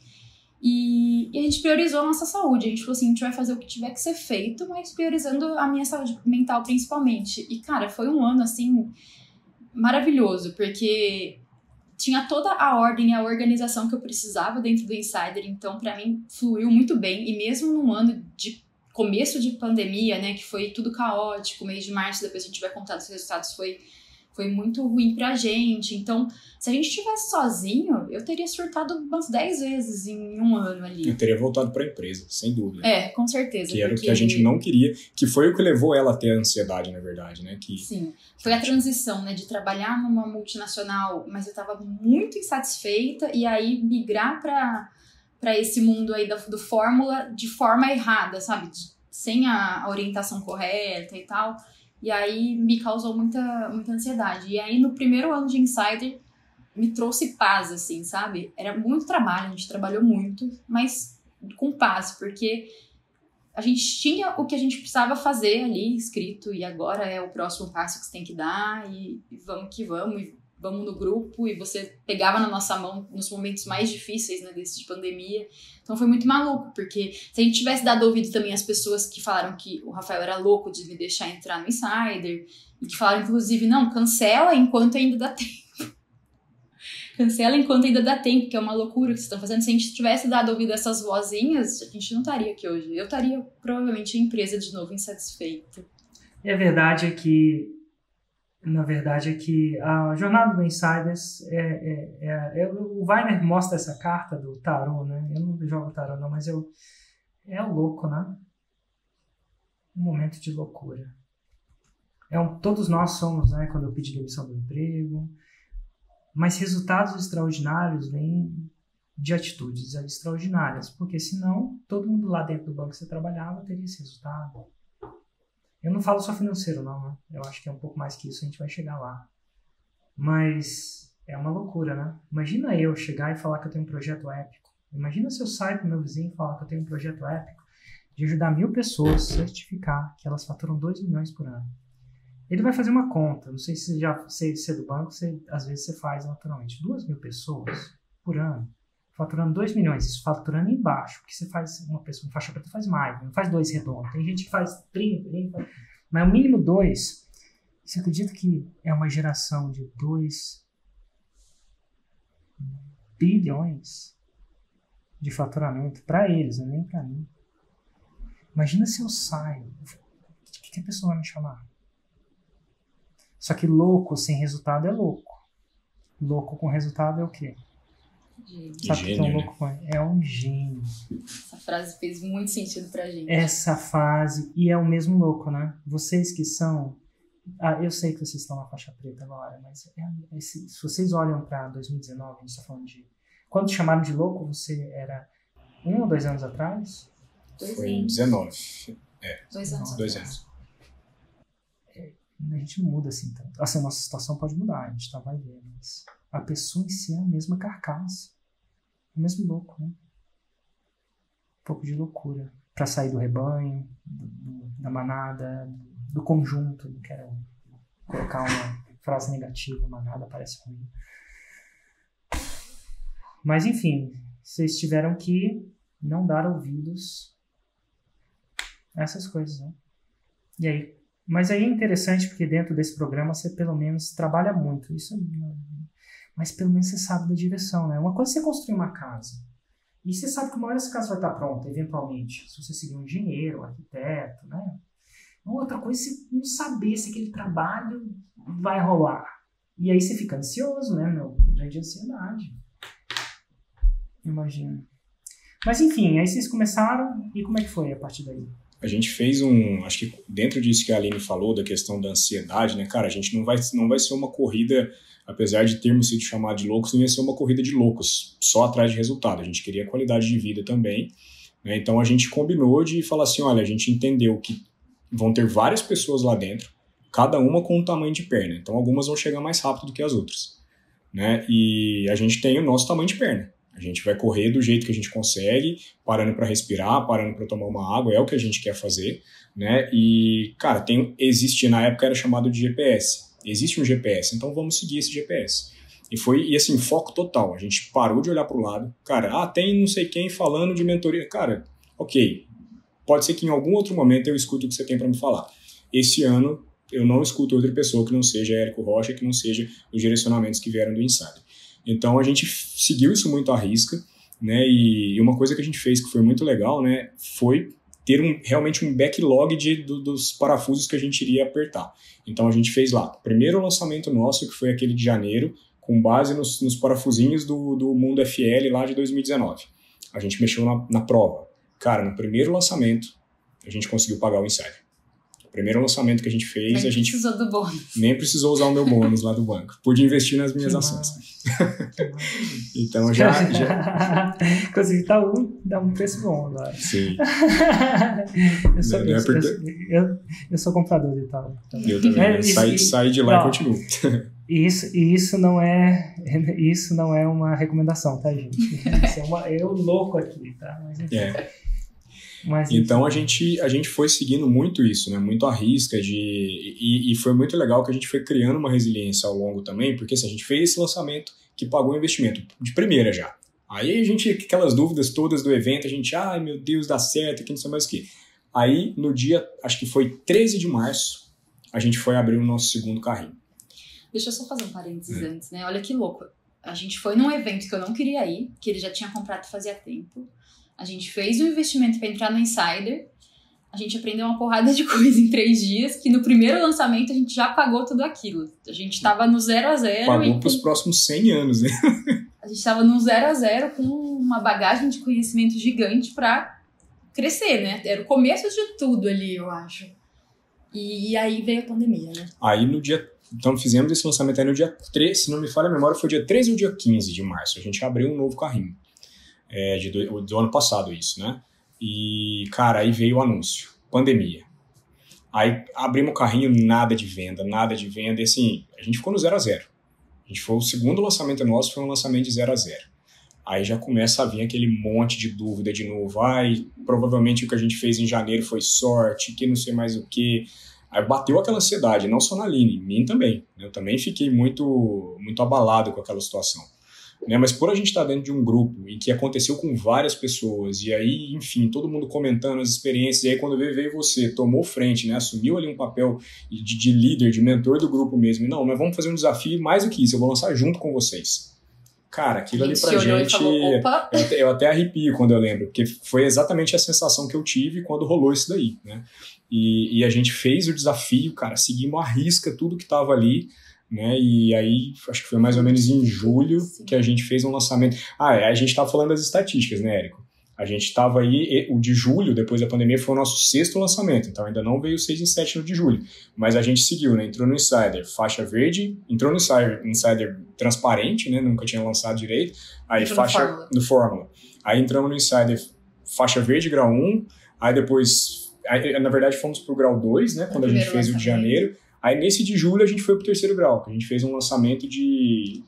E a gente priorizou a nossa saúde. A gente falou assim, a gente vai fazer o que tiver que ser feito, mas priorizando a minha saúde mental principalmente. E, cara, foi um ano, assim, maravilhoso, porque tinha toda a ordem e a organização que eu precisava dentro do Insider. Então, pra mim, fluiu muito bem. E mesmo num ano de começo de pandemia, né, que foi tudo caótico, mês de março, depois a gente vai contar dos resultados, foi muito ruim pra gente. Então, se a gente estivesse sozinho, eu teria surtado umas 10 vezes em um ano ali. Eu teria voltado pra empresa, sem dúvida. Com certeza. Que era o que a gente não queria, que foi o que levou ela a ter ansiedade, na verdade, né? Sim, foi a transição, né, de trabalhar numa multinacional, mas eu tava muito insatisfeita, e aí migrar para esse mundo aí do Fórmula de forma errada, sabe? Sem a orientação correta e tal. E aí me causou muita ansiedade. E aí no primeiro ano de Insider me trouxe paz, assim, sabe? Era muito trabalho, a gente trabalhou muito, mas com paz, porque a gente tinha o que a gente precisava fazer ali escrito, e agora é o próximo passo que você tem que dar, e vamos que vamos, e vamos no grupo, e você pegava na nossa mão nos momentos mais difíceis, né, desse de pandemia. Então foi muito maluco, porque se a gente tivesse dado ouvido também às pessoas que falaram que o Rafael era louco de me deixar entrar no Insider, e que falaram, inclusive, não, cancela enquanto ainda dá tempo. Cancela enquanto ainda dá tempo, que é uma loucura que vocês estão fazendo. Se a gente tivesse dado ouvido a essas vozinhas, a gente não estaria aqui hoje. Eu estaria, provavelmente, em empresa de novo, insatisfeita. E a verdade é que a jornada do Insiders o Weiner mostra essa carta do tarô, né? Eu não jogo tarô não, mas é o louco, né? Um momento de loucura. Todos nós somos, né? Quando eu pedi demissão do emprego, mas resultados extraordinários vêm de atitudes extraordinárias, porque senão todo mundo lá dentro do banco que você trabalhava teria esse resultado. Eu não falo só financeiro, não, né? Eu acho que é um pouco mais que isso, a gente vai chegar lá. Mas É uma loucura, né? Imagina eu chegar e falar que eu tenho um projeto épico. Imagina se eu saio pro meu vizinho e falar que eu tenho um projeto épico de ajudar 1.000 pessoas a certificar que elas faturam 2 milhões por ano. Ele vai fazer uma conta. Não sei se você é do banco, às vezes você faz naturalmente. 2.000 pessoas por ano, faturando 2 milhões. Isso faturando embaixo. Porque você faz, uma pessoa em faixa preta faz mais, não faz 2 redondos. Tem gente que faz 30, mas o mínimo 2. Você acredita que é uma geração de 2 bilhões de faturamento para eles, nem para mim? Imagina se eu saio, o que a pessoa vai me chamar? Só que louco sem resultado é louco. Louco com resultado é o quê? Sabe o que é um louco? É um gênio. Essa frase fez muito sentido pra gente. Essa fase, e é o mesmo louco, né? Vocês que são... eu sei que vocês estão na faixa preta agora, mas se vocês olham para 2019, a gente está falando de... Quando chamaram de louco, você era 1 ou 2 anos atrás? Foi em 19. 2 anos. 2 anos. A gente não muda assim tanto. Assim, a nossa situação pode mudar, a gente vai ver, mas a pessoa em si é a mesma carcaça. É o mesmo louco, né? Um pouco de loucura. Para sair do rebanho, da manada, do conjunto. Não quero colocar uma frase negativa, manada parece ruim. Mas enfim, vocês tiveram que não dar ouvidos a essas coisas, né? E aí, mas aí é interessante porque dentro desse programa você pelo menos trabalha muito, mas pelo menos você sabe da direção, né? Uma coisa é você construir uma casa, e você sabe que uma hora essa casa vai estar pronta, eventualmente, se você seguir um engenheiro, um arquiteto, né? Outra coisa é você não saber se aquele trabalho vai rolar. E aí você fica ansioso, né, meu? Grande ansiedade. Imagina. Mas enfim, aí vocês começaram, e como é que foi a partir daí? A gente fez acho que dentro disso que a Aline falou, da questão da ansiedade, né, cara, a gente não vai ser uma corrida, apesar de termos sido chamados de loucos, não ia ser uma corrida de loucos, só atrás de resultado. A gente queria qualidade de vida também, né? Então a gente combinou de falar assim, olha, a gente entendeu que vão ter várias pessoas lá dentro, cada uma com um tamanho de perna, então algumas vão chegar mais rápido do que as outras, né? E a gente tem o nosso tamanho de perna. A gente vai correr do jeito que a gente consegue, parando para respirar, parando para tomar uma água, é o que a gente quer fazer, né? E, cara, na época era chamado de GPS. Existe um GPS, então vamos seguir esse GPS. E assim, foco total. A gente parou de olhar para o lado. Cara, tem não sei quem falando de mentoria. Cara, ok. Pode ser que em algum outro momento eu escute o que você tem para me falar. Esse ano, eu não escuto outra pessoa que não seja Érico Rocha, que não seja os direcionamentos que vieram do Insider. Então a gente seguiu isso muito à risca, né? E uma coisa que a gente fez que foi muito legal, né, foi ter realmente um backlog dos parafusos que a gente iria apertar. Então a gente fez lá, o primeiro lançamento nosso, que foi aquele de janeiro, com base nos parafusinhos do Mundo FL lá de 2019. A gente mexeu na prova. Cara, no primeiro lançamento, a gente conseguiu pagar o Insider. O primeiro lançamento que a gente fez, Nem precisou do bônus. Nem precisou usar o meu bônus lá do banco. Pude investir nas minhas ações. Então já... Consegui dar um preço bom agora. Sim. Eu sou comprador de tal. Eu também. Saí de lá e continuo. Isso não é uma recomendação, tá, gente? Eu louco aqui, tá? Mas, enfim. Então a gente foi seguindo muito isso, né? Muito à risca e foi muito legal que a gente foi criando uma resiliência ao longo também, porque assim, a gente fez esse lançamento que pagou o investimento de primeira já. Aí a gente, aquelas dúvidas todas do evento, a gente, ai meu Deus, dá certo, que não sei mais o que. Aí no dia, acho que foi 13 de março, a gente foi abrir o nosso segundo carrinho. Deixa eu só fazer um parênteses antes, né? Olha que louco. A gente foi num evento que eu não queria ir, que ele já tinha comprado fazia tempo. A gente fez um investimento para entrar no Insider, a gente aprendeu uma porrada de coisa em 3 dias, que no primeiro lançamento a gente já pagou tudo aquilo. A gente estava no 0 a 0. Pagou para os próximos 100 anos, né? A gente estava no 0 a 0 com uma bagagem de conhecimento gigante para crescer, né? Era o começo de tudo ali, eu acho. E aí veio a pandemia, né? Aí no dia... Então fizemos esse lançamento aí no dia 3, se não me falha a memória, foi dia 13 ou dia 15 de março. A gente abriu um novo carrinho. Do ano passado isso, né? E, cara, aí veio o anúncio, pandemia. Aí abrimos o carrinho, nada de venda, e assim, a gente ficou no 0 a 0. O segundo lançamento nosso foi um lançamento de 0 a 0. Aí já começa a vir aquele monte de dúvida de novo. Provavelmente o que a gente fez em janeiro foi sorte, que não sei mais o que. Aí bateu aquela ansiedade, não só na Aline, em mim também. Eu também fiquei muito, muito abalado com aquela situação. Mas por a gente estar dentro de um grupo em que aconteceu com várias pessoas, e aí, enfim, todo mundo comentando as experiências, e aí quando veio você, tomou frente, assumiu ali um papel de líder, de mentor do grupo mesmo, e não, mas vamos fazer um desafio mais do que isso, eu vou lançar junto com vocês. Cara, aquilo ali pra gente, falou, eu até arrepio quando eu lembro, porque foi exatamente a sensação que eu tive quando rolou isso daí, né? E a gente fez o desafio, cara, seguimos à risca tudo que tava ali, e aí, acho que foi mais ou menos em julho que a gente fez um lançamento. A gente estava falando das estatísticas, né, Érico? A gente estava aí, o de julho, depois da pandemia, foi o nosso 6º lançamento, então ainda não veio o 6 em 7 no de julho, mas a gente seguiu, né? Entrou no Insider faixa verde, entrou no Insider transparente, né? Nunca tinha lançado direito, aí no Fórmula. Aí entramos no Insider faixa verde, grau 1, aí depois, na verdade, fomos pro grau 2, né? Quando a gente fez o de janeiro. Aí, nesse de julho, a gente foi pro 3º grau, que a gente fez um lançamento de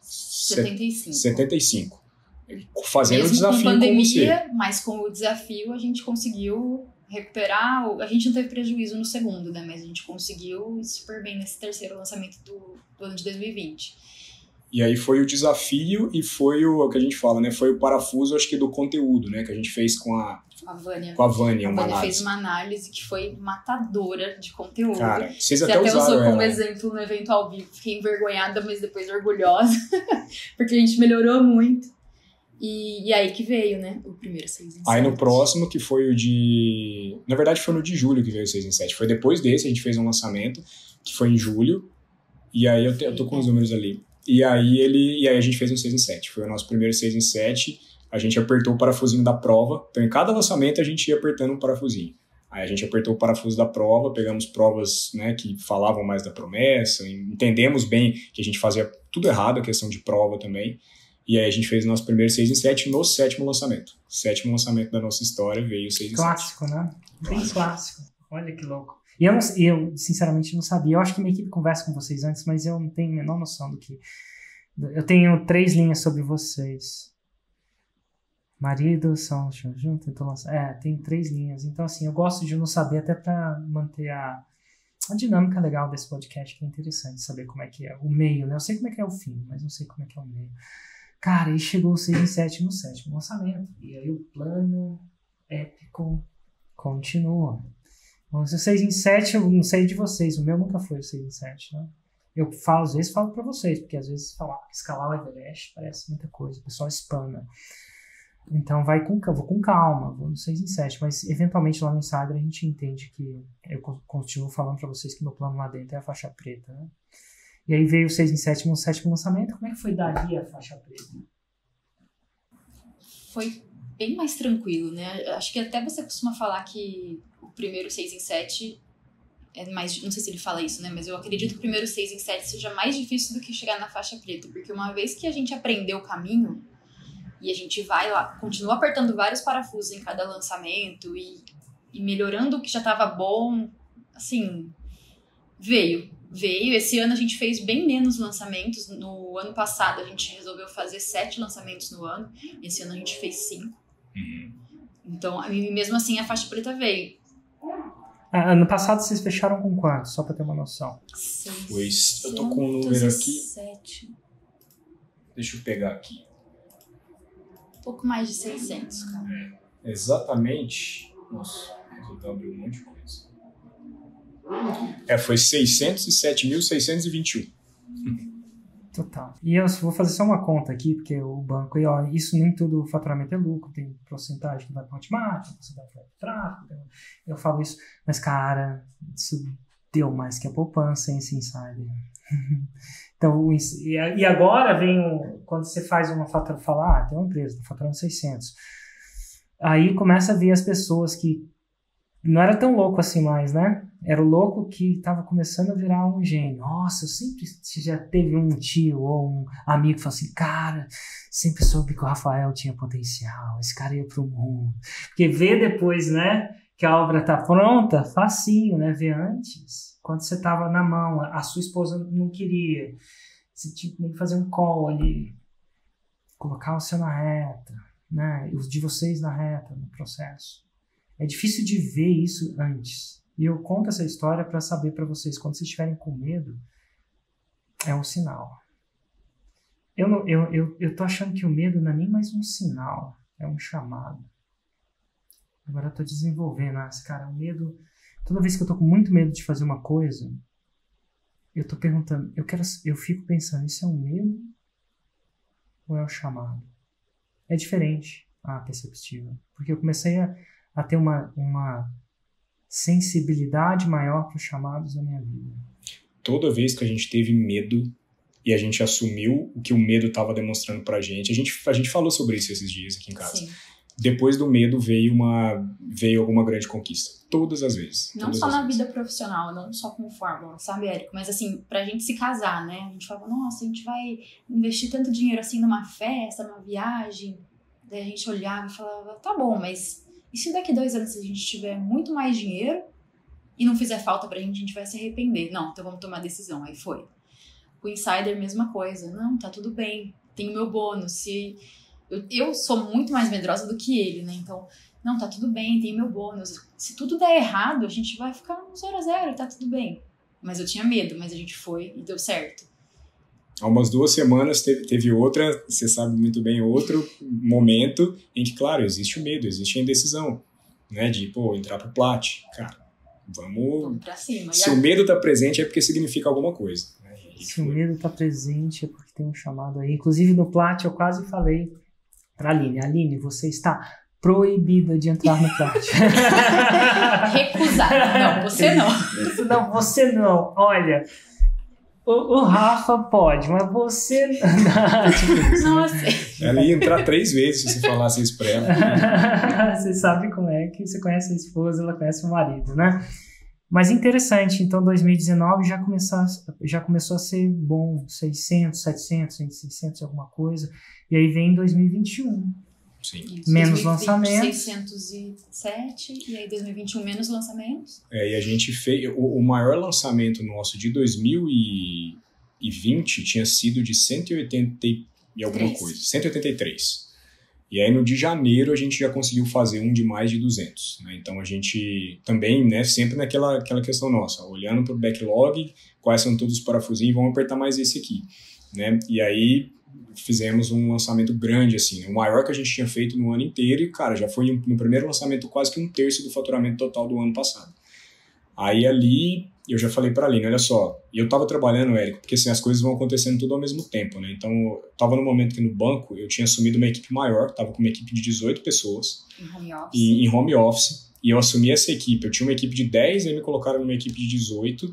75. Fazendo o desafio com pandemia, com você. Mas com o desafio, a gente conseguiu recuperar. A gente não teve prejuízo no segundo, né? Mas a gente conseguiu ir super bem nesse 3º lançamento do ano de 2020. E aí foi o desafio e foi o que a gente fala, né? Foi o parafuso, acho que do conteúdo, né? Que a gente fez com a Vânia. A Vânia fez uma análise que foi matadora de conteúdo. Cara, vocês Você até usaram usou ela. como exemplo no evento ao vivo. Fiquei envergonhada, mas depois orgulhosa. Porque a gente melhorou muito. E aí que veio, né? O primeiro 6 em 7. Aí no próximo, que foi o de... Na verdade, foi no de julho que veio o 6 em 7. Foi depois desse, a gente fez um lançamento, que foi em julho. E aí eu tô com os números ali. E aí a gente fez um 6 em 7. Foi o nosso primeiro 6 em 7. A gente apertou o parafusinho da prova. Então, em cada lançamento, a gente ia apertando um parafusinho. Aí a gente apertou o parafuso da prova, pegamos provas, né, que falavam mais da promessa, entendemos bem que a gente fazia tudo errado, a questão de prova também. E aí a gente fez o nosso primeiro 6 em 7 no 7º lançamento. 7º lançamento da nossa história veio o 6 em 7. Clássico, né? Bem clássico. Olha que louco. E eu, sinceramente, não sabia. Eu acho que minha equipe conversa com vocês antes, mas eu não tenho a menor noção do que... Eu tenho 3 linhas sobre vocês. Marido, são junto, então lançar. Tem 3 linhas. Então, assim, eu gosto de não saber até para manter a dinâmica legal desse podcast, que é interessante saber como é que é o meio, né? Eu sei como é que é o fim, mas não sei como é que é o meio. Cara, aí chegou o 6 em 7 no 7º lançamento. E aí o plano épico continua. Bom, se o 6 em 7, eu não sei de vocês, o meu nunca foi o 6 em 7, né? Eu falo, às vezes falo pra vocês, porque às vezes escalar o Everest parece muita coisa, o pessoal espana. Então vou com calma, vou no 6 em 7, mas eventualmente lá no Insider a gente entende que eu continuo falando pra vocês que meu plano lá dentro é a faixa preta, né? E aí veio o 6 em 7 no 7º lançamento. Como é que foi dali a faixa preta? Foi bem mais tranquilo, né? Acho que até você costuma falar que o primeiro 6 em 7 é mais... Não sei se ele fala isso, né? Mas eu acredito que o primeiro 6 em 7 seja mais difícil do que chegar na faixa preta. Porque uma vez que a gente aprendeu o caminho e a gente vai lá, continua apertando vários parafusos em cada lançamento e melhorando o que já estava bom, assim, veio. Esse ano a gente fez bem menos lançamentos. No ano passado a gente resolveu fazer 7 lançamentos no ano. Esse ano a gente fez 5. Uhum. Então, mesmo assim, a faixa preta veio. Ano passado vocês fecharam com quanto? Só pra ter uma noção. Eu tô com um número aqui. 7. Deixa eu pegar aqui. Um pouco mais de 600, cara. Exatamente. Nossa, eu abri um monte de coisa. Foi 607.621. Total. E eu vou fazer só uma conta aqui, porque o banco, isso nem tudo o faturamento é lucro, tem porcentagem que vai para o Hotmart, porcentagem que vai para o tráfego, eu falo isso, mas cara, isso deu mais que a poupança, hein, esse Insider. Então, e agora vem quando você faz uma fatura, fala, tem uma empresa, tá faturando 600. Aí começa a vir as pessoas que não era tão louco assim mais, né? Era o louco que estava começando a virar um gênio. Nossa, você já teve um tio ou um amigo que falou assim, cara, sempre soube que o Rafael tinha potencial, esse cara ia pro mundo. Porque ver depois, né, que a obra tá pronta, facinho, né? Ver antes, quando você tava na mão, a sua esposa não queria. Você tinha que fazer um call ali, colocar o seu na reta, né? Os de vocês na reta no processo. É difícil de ver isso antes. E eu conto essa história para saber para vocês, quando vocês estiverem com medo, é um sinal. Eu tô achando que o medo não é nem mais um sinal, é um chamado. Agora eu tô desenvolvendo, cara, o medo... Toda vez que eu tô com muito medo de fazer uma coisa, eu tô perguntando, eu fico pensando, isso é um medo ou é um chamado? É diferente a perceptiva, porque eu comecei a ter uma sensibilidade maior para os chamados da minha vida. Toda vez que a gente teve medo e a gente assumiu o que o medo estava demonstrando pra gente, a gente falou sobre isso esses dias aqui em casa. Sim. Depois do medo veio alguma grande conquista. Todas as vezes. Não só na vida profissional, não só como fórmula, sabe, Érico? Mas assim, pra gente se casar, né? A gente falava, nossa, a gente vai investir tanto dinheiro assim numa festa, numa viagem. Daí a gente olhava e falava, tá bom, mas e se daqui 2 anos a gente tiver muito mais dinheiro e não fizer falta pra gente, a gente vai se arrepender. Não, então vamos tomar a decisão. Aí foi. O Insider, mesma coisa. Não, tá tudo bem. Tem o meu bônus. Se... Eu sou muito mais medrosa do que ele, né? Então, não, tá tudo bem, tem meu bônus. Se tudo der errado, a gente vai ficar no 0-0, tá tudo bem. Mas eu tinha medo, mas a gente foi e deu certo. Há umas 2 semanas teve outra, você sabe muito bem, outro momento em que, claro, existe o medo, existe a indecisão, né? De, entrar pro plat. Cara, vamos pra cima. Se o medo tá presente é porque significa alguma coisa. Né? Se o medo tá presente é porque tem um chamado aí. Inclusive no plat eu quase falei pra Aline, você está proibida de entrar no plat. Recusada. Não, você não. Não, você não. Olha, o Rafa pode, mas você não. Nossa. Ela ia entrar 3 vezes se você falasse isso pra ela. Você sabe como é que você conhece a esposa, ela conhece o marido, né? Mas interessante, então 2019 já começou a ser bom, 600, 700, 600 alguma coisa, e aí vem 2021. Sim. Menos 2020, lançamentos. 607, e aí 2021 menos lançamentos. E a gente fez, o maior lançamento nosso de 2020 tinha sido de 180 e alguma coisa, 183. E aí no de janeiro a gente já conseguiu fazer um de mais de 200. Né? Então a gente também, né, sempre naquela questão nossa, olhando para o backlog, quais são todos os parafusinhos, vamos apertar mais esse aqui. Né? E aí fizemos um lançamento grande, assim, o maior que a gente tinha feito no ano inteiro e, cara, já foi no primeiro lançamento quase que 1/3 do faturamento total do ano passado. Aí ali eu já falei para a Aline, olha só, e eu estava trabalhando, Érico, porque assim, as coisas vão acontecendo tudo ao mesmo tempo, né? Então, eu estava no momento que no banco eu tinha assumido uma equipe maior, estava com uma equipe de 18 pessoas. Em home office. E eu assumi essa equipe. Eu tinha uma equipe de 10, aí me colocaram numa equipe de 18.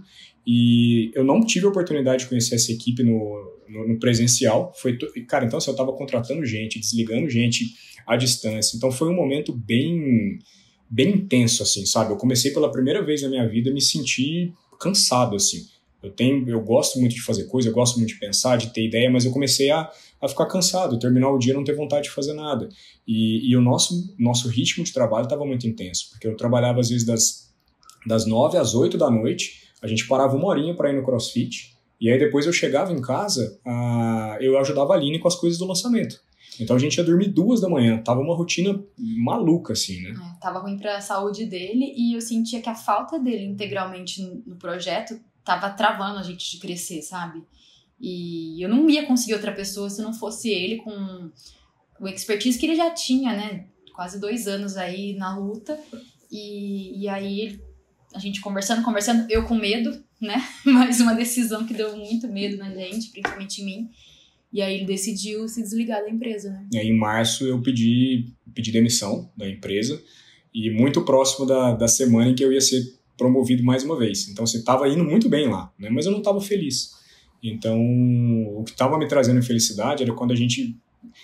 E eu não tive a oportunidade de conhecer essa equipe no presencial. Cara, então assim, eu estava contratando gente, desligando gente à distância. Então, foi um momento bem intenso, assim, sabe? Eu comecei pela primeira vez na minha vida a me sentir cansado, assim. Eu gosto muito de fazer coisa, eu gosto muito de pensar, de ter ideia, mas eu comecei a ficar cansado, terminar o dia não ter vontade de fazer nada. E o nosso ritmo de trabalho estava muito intenso, porque eu trabalhava às vezes das 9 às 8 da noite, a gente parava 1 horinha para ir no CrossFit, e aí depois eu chegava em casa, eu ajudava a Aline com as coisas do lançamento. Então a gente ia dormir 2 da manhã, tava uma rotina maluca, assim, né? Tava ruim pra saúde dele e eu sentia que a falta dele integralmente no projeto tava travando a gente de crescer, sabe? E eu não ia conseguir outra pessoa se não fosse ele com o expertise que ele já tinha, né? Quase 2 anos aí na luta. E aí a gente conversando, eu com medo, né? Mais uma decisão que deu muito medo na gente, principalmente em mim. E aí ele decidiu se desligar da empresa, né? E aí em março eu pedi demissão da empresa e muito próximo da semana em que eu ia ser promovido mais uma vez. Então, você estava indo muito bem lá, né? Mas eu não estava feliz. Então, o que estava me trazendo felicidade era quando a gente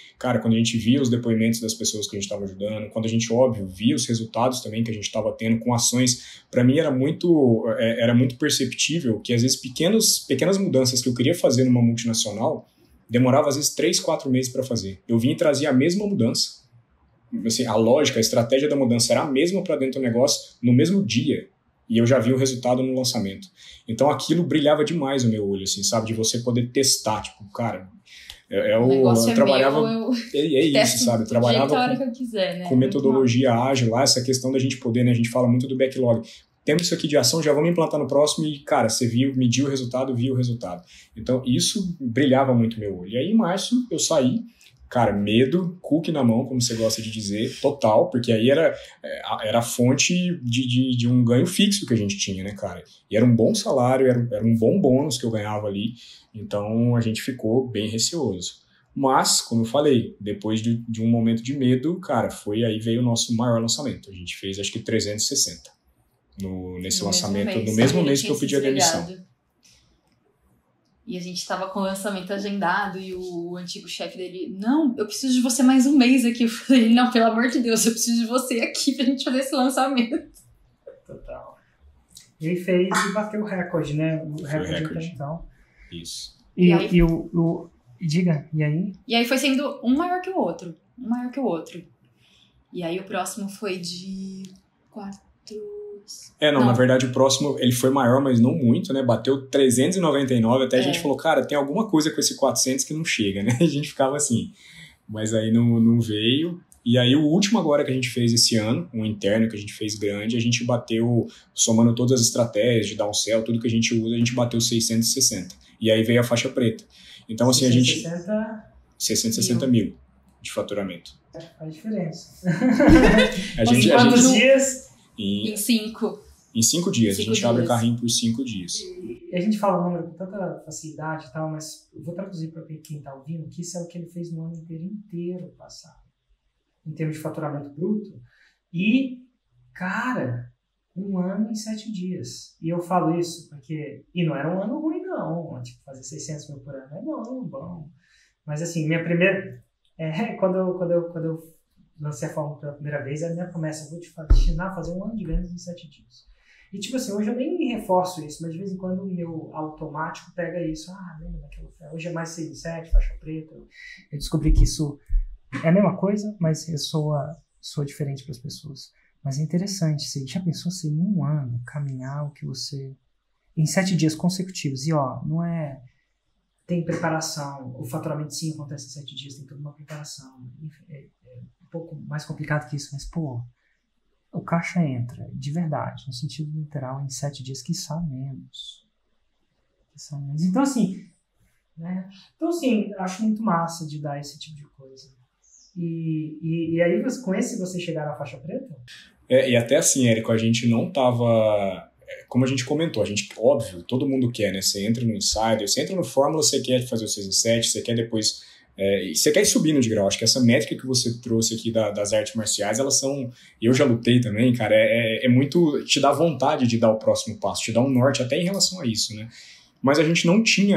via os depoimentos das pessoas que a gente estava ajudando, quando a gente, óbvio, via os resultados também que a gente estava tendo com ações. Para mim era muito perceptível que, às vezes, pequenas mudanças que eu queria fazer numa multinacional demorava, às vezes, 3, 4 meses para fazer. Eu vinha e trazia a mesma mudança. Assim, a lógica, a estratégia da mudança era a mesma para dentro do negócio no mesmo dia. E eu já vi o resultado no lançamento. Então aquilo brilhava demais no meu olho, assim, sabe? De você poder testar, tipo, cara... Eu trabalhava... isso, sabe? Eu trabalhava hora que eu quiser, né? com metodologia ágil lá, essa questão da gente poder, né? A gente fala muito do backlog. Temos isso aqui de ação, já vamos implantar no próximo e, cara, você mediu o resultado, viu o resultado. Então, isso brilhava muito meu olho. E aí, em março, eu saí, cara, medo, cookie na mão, como você gosta de dizer, total, porque aí era a fonte de um ganho fixo que a gente tinha, né, cara? E era um bom salário, era um bom bônus que eu ganhava ali, então a gente ficou bem receoso. Mas, como eu falei, depois de um momento de medo, cara, aí veio o nosso maior lançamento. A gente fez, acho que 360 nesse lançamento, no mesmo mês que eu pedi a demissão. E a gente tava com o lançamento agendado e o antigo chefe dele, não, eu preciso de você mais um mês aqui. Eu falei, não, pelo amor de Deus, eu preciso de você aqui pra gente fazer esse lançamento. Total. E aí fez e bateu o recorde, né? O recorde até então. Isso. E aí, diga, e aí? E aí foi sendo um maior que o outro. E aí o próximo foi de 4... Na verdade o próximo ele foi maior, mas não muito, né? Bateu 399, até a gente falou, cara, tem alguma coisa com esse 400 que não chega, né? A gente ficava assim, mas aí não veio. E aí o último agora que a gente fez esse ano, um interno que a gente fez grande, a gente bateu, somando todas as estratégias de downsell, tudo que a gente usa, a gente bateu 660. E aí veio a faixa preta. Então assim, 660 mil de faturamento. Faz diferença. Quantos dias? Em 5. Em 5 dias. A gente abre o carrinho por 5 dias. E a gente fala o número com tanta facilidade e tal, mas eu vou traduzir para quem está ouvindo que isso é o que ele fez no ano inteiro passado. Em termos de faturamento bruto. E, cara, 1 ano e 7 dias. E eu falo isso porque... E não era um ano ruim, não. Tipo, fazer 600 mil por ano é bom. Mas, assim, minha primeira... Quando eu lancei a fórmula pela primeira vez, a minha promessa, eu vou te destinar a fazer 1 ano de vendas em 7 dias. E tipo assim, hoje eu nem reforço isso, mas de vez em quando o meu automático pega isso. Lembra daquela hoje é mais 6 e 7, faixa preta. Eu descobri que isso é a mesma coisa, mas eu sou diferente para as pessoas. Mas é interessante, você já pensou se em 1 ano caminhar o que você... Em 7 dias consecutivos, e não é... Tem preparação, o faturamento sim acontece em 7 dias, tem toda uma preparação. É um pouco mais complicado que isso, mas o caixa entra, de verdade, no sentido literal, em 7 dias, quiçá menos. Então assim, acho muito massa de dar esse tipo de coisa. E aí, com esse, você chegar na faixa preta? E até assim, Érico, a gente não tava... Como a gente comentou, óbvio, todo mundo quer, né? Você entra no Insider, você entra no Fórmula, você quer fazer o 6 e 7, você quer depois... você quer ir subindo de grau. Acho que essa métrica que você trouxe aqui das artes marciais, elas são... Eu já lutei também, cara, é muito... Te dá vontade de dar o próximo passo, te dá um norte até em relação a isso, né? Mas a gente não tinha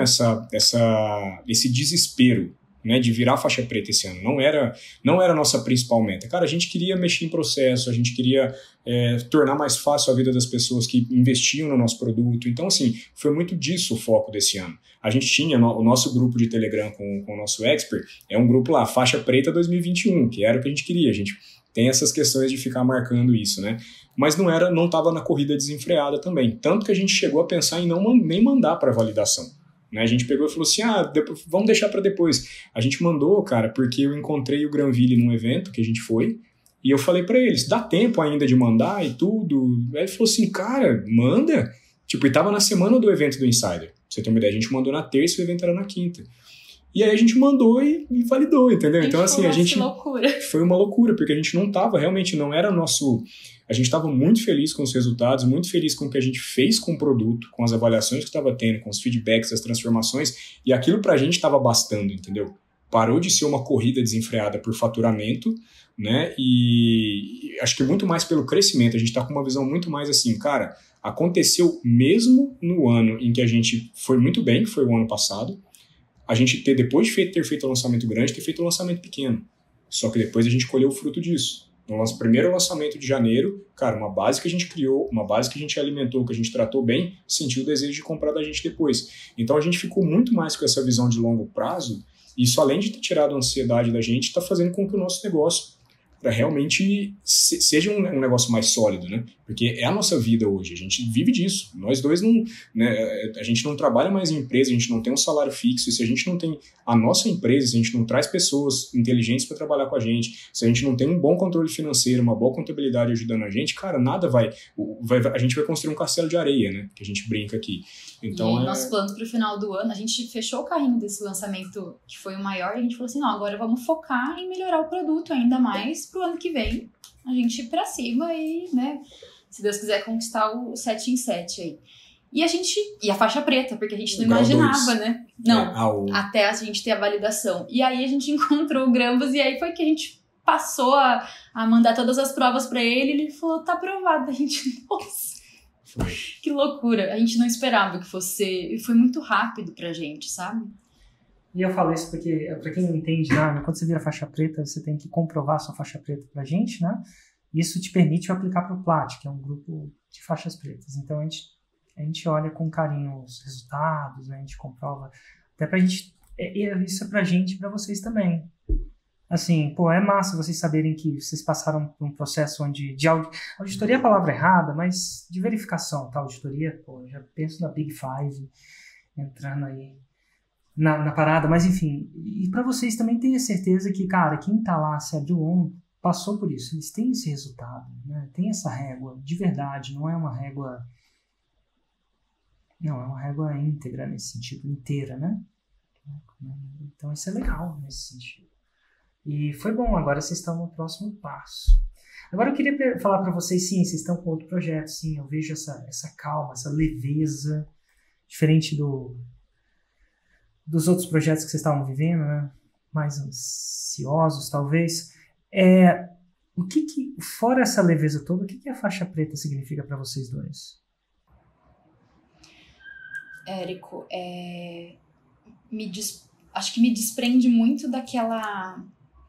esse desespero, né, de virar faixa preta esse ano. Não era a nossa principal meta. Cara, a gente queria mexer em processo, a gente queria tornar mais fácil a vida das pessoas que investiam no nosso produto. Então, assim, foi muito disso o foco desse ano. A gente tinha o nosso grupo de Telegram com o nosso expert, é um grupo lá, faixa preta 2021, que era o que a gente queria. A gente tem essas questões de ficar marcando isso, né? Mas não estava na corrida desenfreada também. Tanto que a gente chegou a pensar em nem mandar para validação. Né? A gente pegou e falou assim, vamos deixar para depois. A gente mandou, cara, porque eu encontrei o Granville num evento que a gente foi, e eu falei para eles, dá tempo ainda de mandar e tudo? Aí ele falou assim, cara, manda. Tipo, e tava na semana do evento do Insider. Pra você ter uma ideia, a gente mandou na terça e o evento era na quinta. E aí a gente mandou e validou, entendeu? Então, assim, foi uma loucura, porque a gente não tava, realmente não era nosso... A gente estava muito feliz com os resultados, muito feliz com o que a gente fez com o produto, com as avaliações que estava tendo, com os feedbacks, as transformações, e aquilo pra gente estava bastando, entendeu? Parou de ser uma corrida desenfreada por faturamento, né? E acho que muito mais pelo crescimento. A gente está com uma visão muito mais assim, cara, aconteceu mesmo no ano em que a gente foi muito bem, que foi o ano passado, a gente depois de ter feito o lançamento grande, ter feito o lançamento pequeno. Só que depois a gente colheu o fruto disso. No nosso primeiro lançamento de janeiro, cara, uma base que a gente criou, uma base que a gente alimentou, que a gente tratou bem, sentiu o desejo de comprar da gente depois. Então a gente ficou muito mais com essa visão de longo prazo, e isso além de ter tirado a ansiedade da gente, está fazendo com que o nosso negócio para realmente seja um negócio mais sólido, né? Porque é a nossa vida hoje, a gente vive disso. Nós dois não, né, a gente não trabalha mais em empresa, a gente não tem um salário fixo, e se a gente não tem a nossa empresa, se a gente não traz pessoas inteligentes para trabalhar com a gente, se a gente não tem um bom controle financeiro, uma boa contabilidade ajudando a gente, cara, nada a gente vai construir um castelo de areia, né? Que a gente brinca aqui. Então, e nosso plano para o final do ano, a gente fechou o carrinho desse lançamento, que foi o maior, e a gente falou assim, não, agora vamos focar em melhorar o produto ainda mais pro ano que vem, a gente ir pra cima e, né, se Deus quiser, conquistar o 7 em 7 aí. E a faixa preta, porque a gente não imaginava, né? Não, até a gente ter a validação. E aí a gente encontrou o Grambus, e aí foi que a gente passou a mandar todas as provas pra ele, e ele falou, tá aprovado. A gente, nossa, que loucura. A gente não esperava que fosse, e foi muito rápido pra gente, sabe? E eu falo isso porque, pra quem não entende, né, quando você vira faixa preta, você tem que comprovar sua faixa preta pra gente, né? Isso te permite aplicar pro Plat, que é um grupo de faixas pretas. Então, a gente olha com carinho os resultados, né? A gente comprova. Até pra gente... Isso é pra gente e pra vocês também. Assim, pô, é massa vocês saberem que vocês passaram por um processo onde... auditoria é a palavra errada, mas de verificação, tá? Auditoria, pô, eu já penso na Big Five, entrando aí na parada, mas enfim. E pra vocês também tenham certeza que, cara, quem tá lá, se abriu um, passou por isso. Eles têm esse resultado, né? Tem essa régua, de verdade, não é uma régua... Não, é uma régua íntegra nesse sentido, inteira, né? Então isso é legal nesse sentido. E foi bom, agora vocês estão no próximo passo. Agora eu queria falar para vocês, sim, vocês estão com outro projeto, sim, eu vejo essa calma, essa leveza, diferente dos outros projetos que vocês estavam vivendo, né? Mais ansiosos, talvez. Fora essa leveza toda, o que a faixa preta significa para vocês dois? Érico, acho que me desprende muito daquela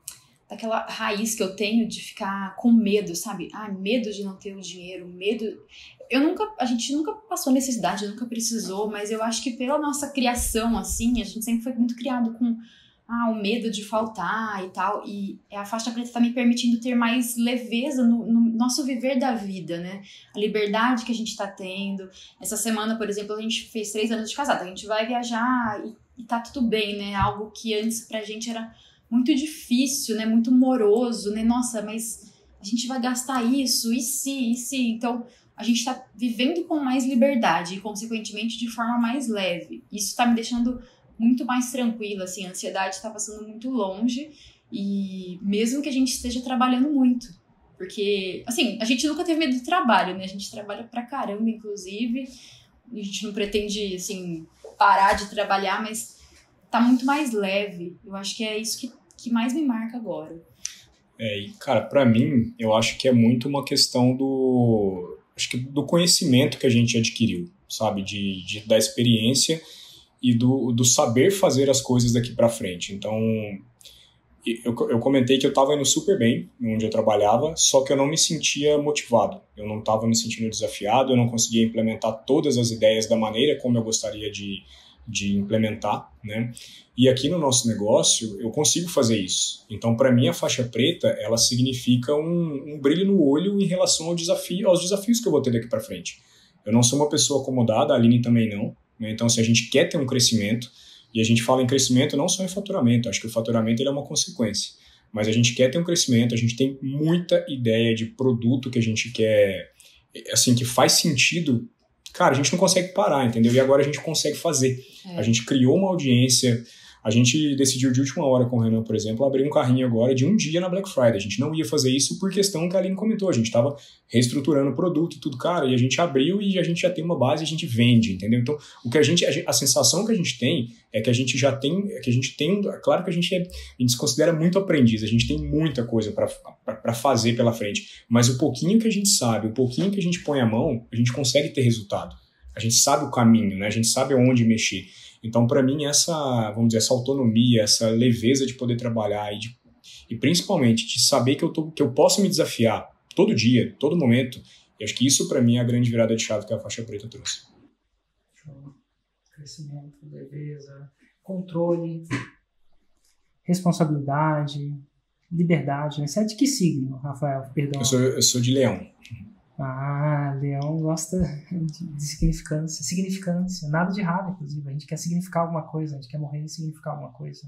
raiz que eu tenho de ficar com medo, sabe? Medo de não ter o dinheiro, medo... A gente nunca passou necessidade, nunca precisou, mas eu acho que pela nossa criação, assim, a gente sempre foi muito criado com o medo de faltar e tal, e a faixa preta tá me permitindo ter mais leveza no nosso viver da vida, né? A liberdade que a gente tá tendo. Essa semana, por exemplo, a gente fez 3 anos de casado, a gente vai viajar e tá tudo bem, né? Algo que antes pra gente era muito difícil, né? Muito moroso, né? Nossa, mas a gente vai gastar isso, e se? Então, a gente tá vivendo com mais liberdade e, consequentemente, de forma mais leve. Isso tá me deixando muito mais tranquila, assim, a ansiedade está passando muito longe, e mesmo que a gente esteja trabalhando muito, porque, assim, a gente nunca teve medo do trabalho, né, a gente trabalha pra caramba, inclusive, a gente não pretende, assim, parar de trabalhar, mas tá muito mais leve. Eu acho que é isso que mais me marca agora. E, cara, pra mim, eu acho que é muito uma questão do conhecimento que a gente adquiriu, sabe, da experiência e do saber fazer as coisas daqui para frente. Então, eu comentei que eu estava indo super bem onde eu trabalhava, só que eu não me sentia motivado, eu não estava me sentindo desafiado, eu não conseguia implementar todas as ideias da maneira como eu gostaria de implementar, né? E aqui no nosso negócio, eu consigo fazer isso. Então, para mim, a faixa preta, ela significa um brilho no olho em relação aos desafios que eu vou ter daqui para frente. Eu não sou uma pessoa acomodada, a Aline também não. Então, se a gente quer ter um crescimento, e a gente fala em crescimento não só em faturamento, acho que o faturamento ele é uma consequência, mas a gente quer ter um crescimento, a gente tem muita ideia de produto que a gente quer, assim, que faz sentido, cara, a gente não consegue parar, entendeu? E agora a gente consegue fazer. A gente criou uma audiência, a gente decidiu de última hora com o Renan, por exemplo, abrir um carrinho agora de um dia na Black Friday. A gente não ia fazer isso por questão que a Aline comentou. A gente estava reestruturando o produto e tudo, cara, e a gente abriu e a gente já tem uma base e a gente vende, entendeu? Então, a sensação que a gente tem é que a gente já tem, claro que a gente se considera muito aprendiz, a gente tem muita coisa para fazer pela frente, mas o pouquinho que a gente sabe, o pouquinho que a gente põe a mão, a gente consegue ter resultado. A gente sabe o caminho, né? A gente sabe onde mexer. Então, para mim, essa autonomia, essa leveza de poder trabalhar e principalmente de saber que eu posso me desafiar todo dia, todo momento, eu acho que isso, para mim, é a grande virada de chave que a faixa preta trouxe. Crescimento, leveza, controle, responsabilidade. liberdade, né? Você é de que signo, Rafael? Perdão. Eu sou de Leão. Ah, Leão gosta de significância. Significância, nada de errado, inclusive. A gente quer significar alguma coisa, a gente quer morrer e significar alguma coisa.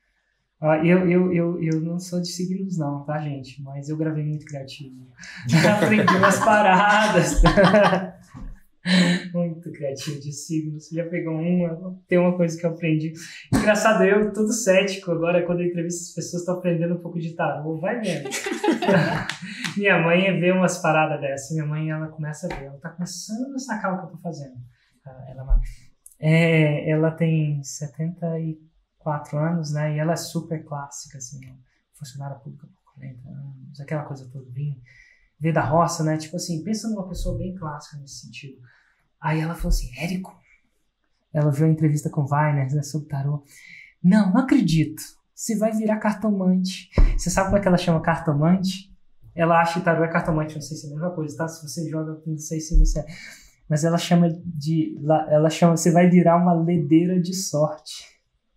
Eu não sou de signos não, tá, gente? Mas eu gravei muito criativo. Aprendi umas paradas. Muito criativo de signos. Você já pegou uma? Tem uma coisa que eu aprendi. Engraçado, eu todo cético. Agora, quando eu entrevisto as pessoas, estou aprendendo um pouco de tarô. Vai vendo. Minha mãe vê umas paradas dessas. Minha mãe, ela começa a ver. Ela tá começando a sacar o que eu tô fazendo. Ela tem 74 anos, né? E ela é super clássica, assim, funcionária pública por 40 anos, aquela coisa toda, veio da roça, né? Tipo assim, pensa numa pessoa bem clássica nesse sentido. Aí ela falou assim, Érico, ela viu a entrevista com o Weiner, né, sobre tarô. Não acredito. Você vai virar cartomante. Você sabe como é que ela chama cartomante? Ela acha que tarô é cartomante, não sei se é a mesma coisa, tá? Se você joga, não sei se você é. Mas ela chama você vai virar uma ledeira de sorte.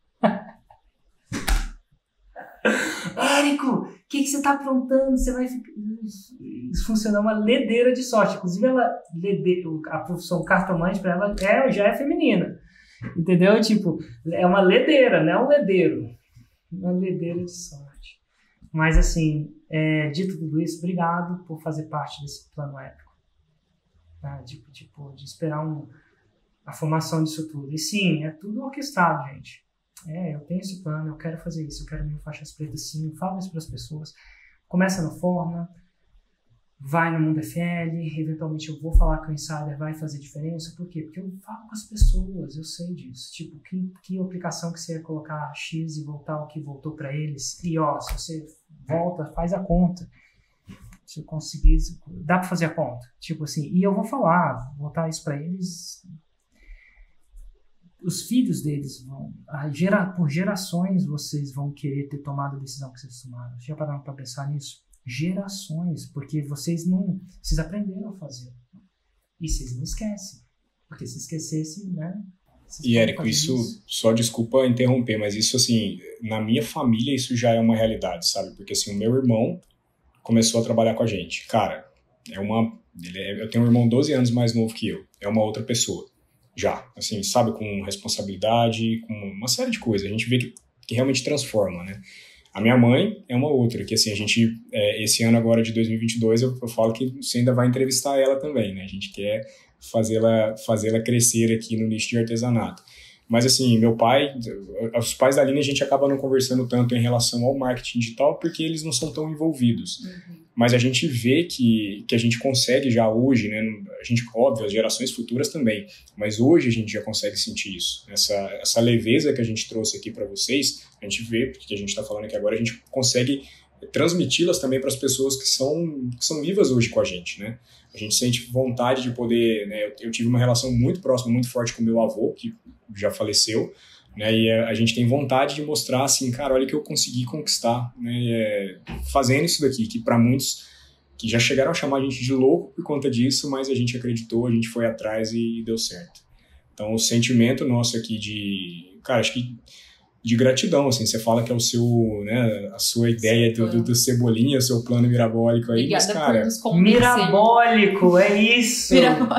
Érico, o que você tá aprontando? Você vai funcionar uma ledeira de sorte. Inclusive, a profissão cartomante para ela já é feminina. Entendeu? Tipo, é uma ledeira, não é um ledeiro. Uma ledeira de sorte. Mas, assim, dito tudo isso, obrigado por fazer parte desse plano épico. Tá? De esperar a formação disso tudo. E sim, é tudo orquestrado, gente. Eu tenho esse plano, eu quero fazer isso, eu quero 1000 faixas pretas sim, eu falo isso para as pessoas. Começa no Forma, vai no Mundo FL, eventualmente eu vou falar que o Insider vai fazer diferença. Por quê? Porque eu falo com as pessoas, eu sei disso. Tipo, que aplicação que você ia colocar X e voltar o que voltou para eles. E se você volta, faz a conta. Se eu conseguir, dá para fazer a conta. Tipo assim, e eu vou voltar isso para eles. Os filhos deles por gerações vocês vão querer ter tomado a decisão que vocês tomaram. Já pararam para pensar nisso? Gerações, porque vocês aprenderam a fazer. E vocês não esquecem. Porque se esquecessem, né? E, Érico, isso, só desculpa interromper, mas isso, assim, na minha família isso já é uma realidade, sabe? Porque, assim, o meu irmão começou a trabalhar com a gente. Cara, eu tenho um irmão 12 anos mais novo que eu. É uma outra pessoa. Já, assim, sabe, com responsabilidade, com uma série de coisas. A gente vê que realmente transforma, né? A minha mãe é uma outra, que assim, a gente, esse ano agora de 2022, eu falo que você ainda vai entrevistar ela também, né? A gente quer fazê-la crescer aqui no nicho de artesanato. Mas assim, meu pai, os pais da Aline a gente acaba não conversando tanto em relação ao marketing digital porque eles não são tão envolvidos. Uhum. Mas a gente vê que a gente consegue já hoje, né? A gente, óbvio, as gerações futuras também, mas hoje a gente já consegue sentir isso. Essa leveza que a gente trouxe aqui para vocês, a gente vê, porque a gente está falando aqui agora, a gente consegue transmiti-las também para as pessoas que são vivas hoje com a gente, né? A gente sente vontade de poder, né? Eu tive uma relação muito próxima, muito forte com meu avô, que já faleceu, né? E a gente tem vontade de mostrar assim, cara, olha o que eu consegui conquistar, né? Fazendo isso daqui, que para muitos que já chegaram a chamar a gente de louco por conta disso, mas a gente acreditou, a gente foi atrás e deu certo. Então o sentimento nosso aqui acho que de gratidão, assim, você fala que é o seu, né, a sua ideia do Cebolinha, o seu plano mirabólico aí, obrigada, mas, cara... Mirabólico, é isso!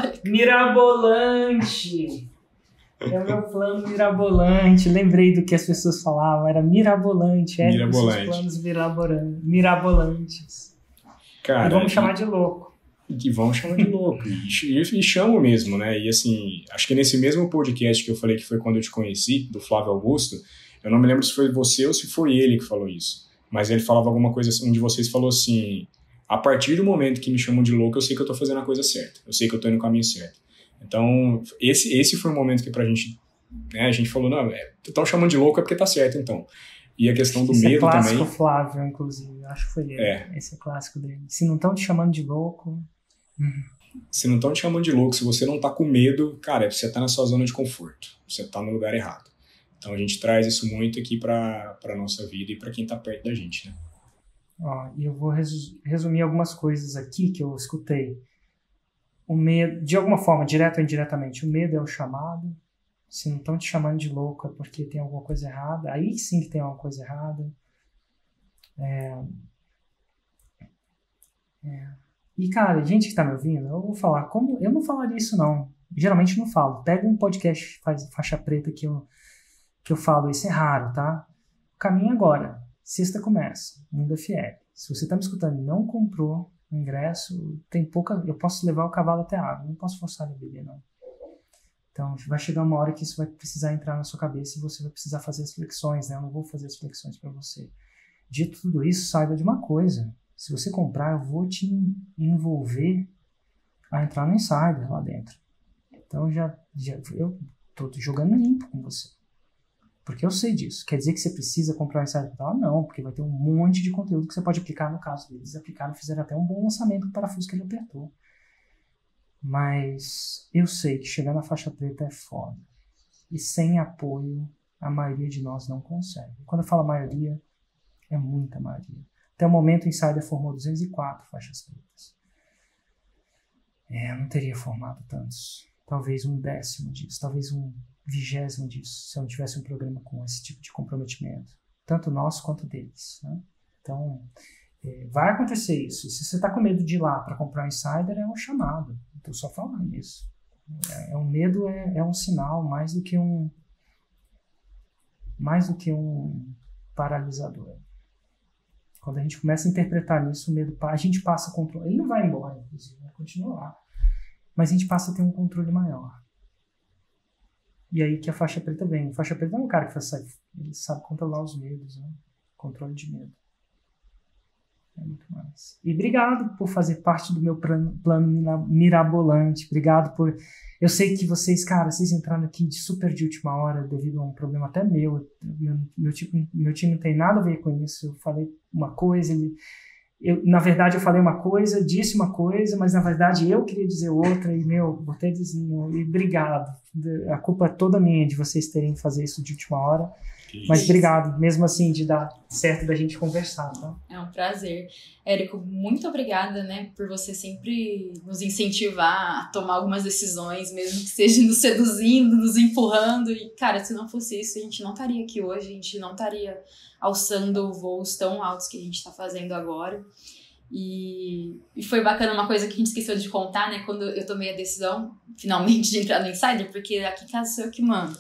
Mirabolante! É o meu plano mirabolante. Lembrei do que as pessoas falavam, era mirabolante. Mirabolante. Os planos mirabolantes. Cara, e vamos chamar de louco. E vamos chamar de louco. E chamo mesmo, né? E assim, acho que nesse mesmo podcast que eu falei que foi quando eu te conheci, do Flávio Augusto, eu não me lembro se foi você ou se foi ele que falou isso. Mas ele falava alguma coisa assim, um de vocês falou assim, a partir do momento que me chamam de louco, eu sei que eu tô fazendo a coisa certa. Eu sei que eu tô indo no caminho certo. Então, esse foi um momento que pra gente, né, a gente falou, não, estão chamando de louco é porque tá certo, então. E a questão do medo também... Esse é clássico Flávio, inclusive, acho que foi ele. Esse é clássico dele. Se não estão te chamando de louco... Se não estão te chamando de louco, se você não tá com medo, cara, você tá na sua zona de conforto. Você tá no lugar errado. Então a gente traz isso muito aqui pra nossa vida e pra quem tá perto da gente, né? E eu vou resumir algumas coisas aqui que eu escutei. O medo, de alguma forma, direto ou indiretamente, o medo é o chamado. Se não estão te chamando de louco é porque tem alguma coisa errada. Aí sim que tem alguma coisa errada. E, cara, gente que tá me ouvindo, eu vou falar, como eu não falaria isso, não. Geralmente não falo. Pega um podcast faixa preta que eu falo, isso é raro, tá? O caminho agora. Sexta começa, Mundo FL. Se você tá me escutando e não comprou o ingresso, tem pouca... Eu posso levar o cavalo até a água, não posso forçar ele a beber, não. Então, vai chegar uma hora que isso vai precisar entrar na sua cabeça e você vai precisar fazer as flexões, né? Eu não vou fazer as flexões para você. Dito tudo isso, saiba de uma coisa. Se você comprar, eu vou te envolver a entrar no Insider lá dentro. Então, eu tô jogando limpo com você. Porque eu sei disso. Quer dizer que você precisa comprar o Insider? Não, porque vai ter um monte de conteúdo que você pode aplicar no caso deles. Aplicaram, fizeram até um bom lançamento com o parafuso que ele apertou. Mas eu sei que chegar na faixa preta é foda. E sem apoio, a maioria de nós não consegue. Quando eu falo maioria, é muita maioria. Até o momento, o Insider formou 204 faixas pretas. Eu não teria formado tantos. Talvez 1/10 disso, talvez 1/20 disso, se eu não tivesse um programa com esse tipo de comprometimento. Tanto nosso quanto deles, né? Então, vai acontecer isso. Se você está com medo de ir lá para comprar um Insider, é um chamado. Estou só falando isso. Um medo é um sinal mais do que um paralisador. Quando a gente começa a interpretar nisso, o medo, a gente passa a controle. Ele não vai embora, inclusive, vai continuar lá. Mas a gente passa a ter um controle maior. E aí que a faixa preta vem. A faixa preta não é um cara que ele sabe controlar os medos, né? Controle de medo. É muito mais. E obrigado por fazer parte do meu plano mirabolante. Obrigado por... Eu sei que vocês, cara, vocês entraram aqui super de última hora devido a um problema até meu. Meu time não tem nada a ver com isso. Eu falei uma coisa, na verdade eu falei uma coisa, disse uma coisa, mas na verdade eu queria dizer outra e, botei desenho. E obrigado. A culpa é toda minha de vocês terem que fazer isso de última hora. Mas obrigado, mesmo assim, de dar certo da gente conversar, tá? É um prazer. Érico, muito obrigada, né, por você sempre nos incentivar a tomar algumas decisões, mesmo que seja nos seduzindo, nos empurrando. E, cara, se não fosse isso, a gente não estaria aqui hoje, a gente não estaria alçando voos tão altos que a gente está fazendo agora. E foi bacana uma coisa que a gente esqueceu de contar, né? Quando eu tomei a decisão, finalmente, de entrar no Insider, porque aqui em casa sou eu que mando.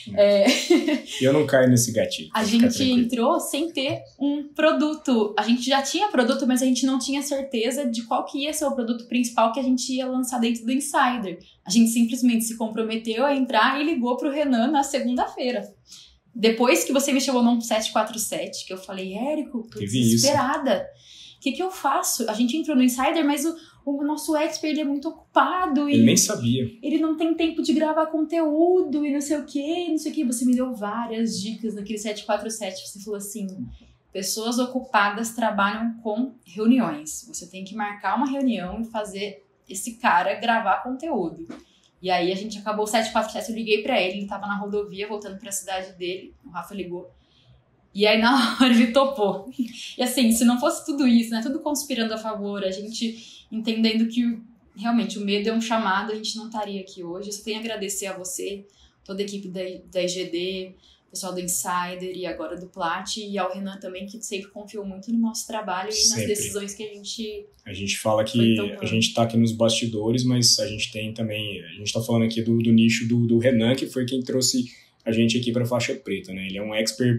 Eu não caio nesse gatilho. A gente entrou sem ter um produto. A gente já tinha produto, mas a gente não tinha certeza de qual que ia ser o produto principal que a gente ia lançar dentro do Insider. A gente simplesmente se comprometeu a entrar e ligou pro Renan na segunda-feira. Depois que você me chamou num 747, que eu falei, Érico, tô desesperada. O que eu faço? A gente entrou no Insider, mas o nosso expert é muito ocupado. Ele nem sabia. Ele não tem tempo de gravar conteúdo e não sei o quê, não sei o quê. Você me deu várias dicas naquele 747. Você falou assim, pessoas ocupadas trabalham com reuniões. Você tem que marcar uma reunião e fazer esse cara gravar conteúdo. E aí a gente acabou o 747, eu liguei pra ele tava na rodovia, voltando pra cidade dele. O Rafa ligou. E aí, na hora, ele topou. E assim, se não fosse tudo isso, né? Tudo conspirando a favor, a gente entendendo que realmente o medo é um chamado, a gente não estaria aqui hoje. Eu só tenho a agradecer a você, toda a equipe da IGD, o pessoal do Insider e agora do Plat, e ao Renan também, que sempre confiou muito no nosso trabalho e nas decisões que a gente... A gente fala que a gente tá aqui nos bastidores, mas a gente tem também... A gente tá falando aqui do nicho do Renan, que foi quem trouxe a gente aqui pra faixa preta, né? Ele é um expert...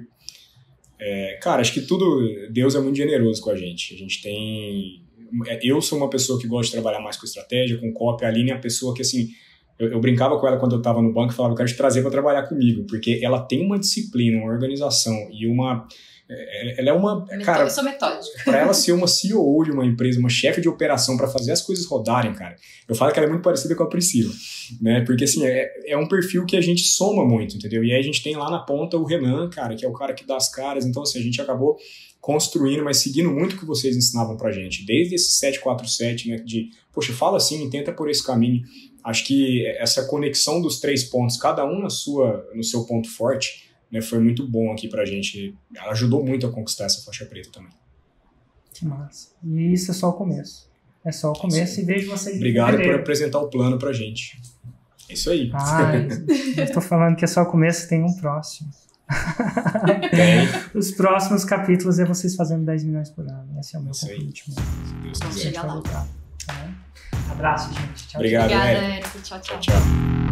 cara, acho que Deus é muito generoso com a gente. A gente tem... Eu sou uma pessoa que gosta de trabalhar mais com estratégia, com copy. A Aline é a pessoa que, assim... Eu brincava com ela quando eu estava no banco e falava, eu quero te trazer para trabalhar comigo, porque ela tem uma disciplina, uma organização e uma... Ela é uma... Cara, eu sou metódica. Para ela ser uma CEO de uma empresa, uma chefe de operação para fazer as coisas rodarem, cara, eu falo que ela é muito parecida com a Priscila, né? Porque, assim, é um perfil que a gente soma muito, entendeu? E aí a gente tem lá na ponta o Renan, cara, que é o cara que dá as caras. Então, assim, a gente acabou construindo, mas seguindo muito o que vocês ensinavam pra gente, desde esse 747, né, de, poxa, fala assim, tenta por esse caminho. Acho que essa conexão dos 3 pontos, cada um no seu ponto forte, né, foi muito bom aqui pra gente. Ela ajudou muito a conquistar essa faixa preta também. Que massa. E isso é só o começo. É só o começo e vejo vocês. Obrigado por apresentar o plano pra gente. É isso aí. Eu estou falando que é só o começo, tem um próximo. Os próximos capítulos é vocês fazendo 10 milhões por ano. Esse é o meu comprometimento. Vamos chegar lá. Abraço, gente. Tchau, Obrigado, Obrigada, Érico. Érico. Tchau, tchau. Tchau.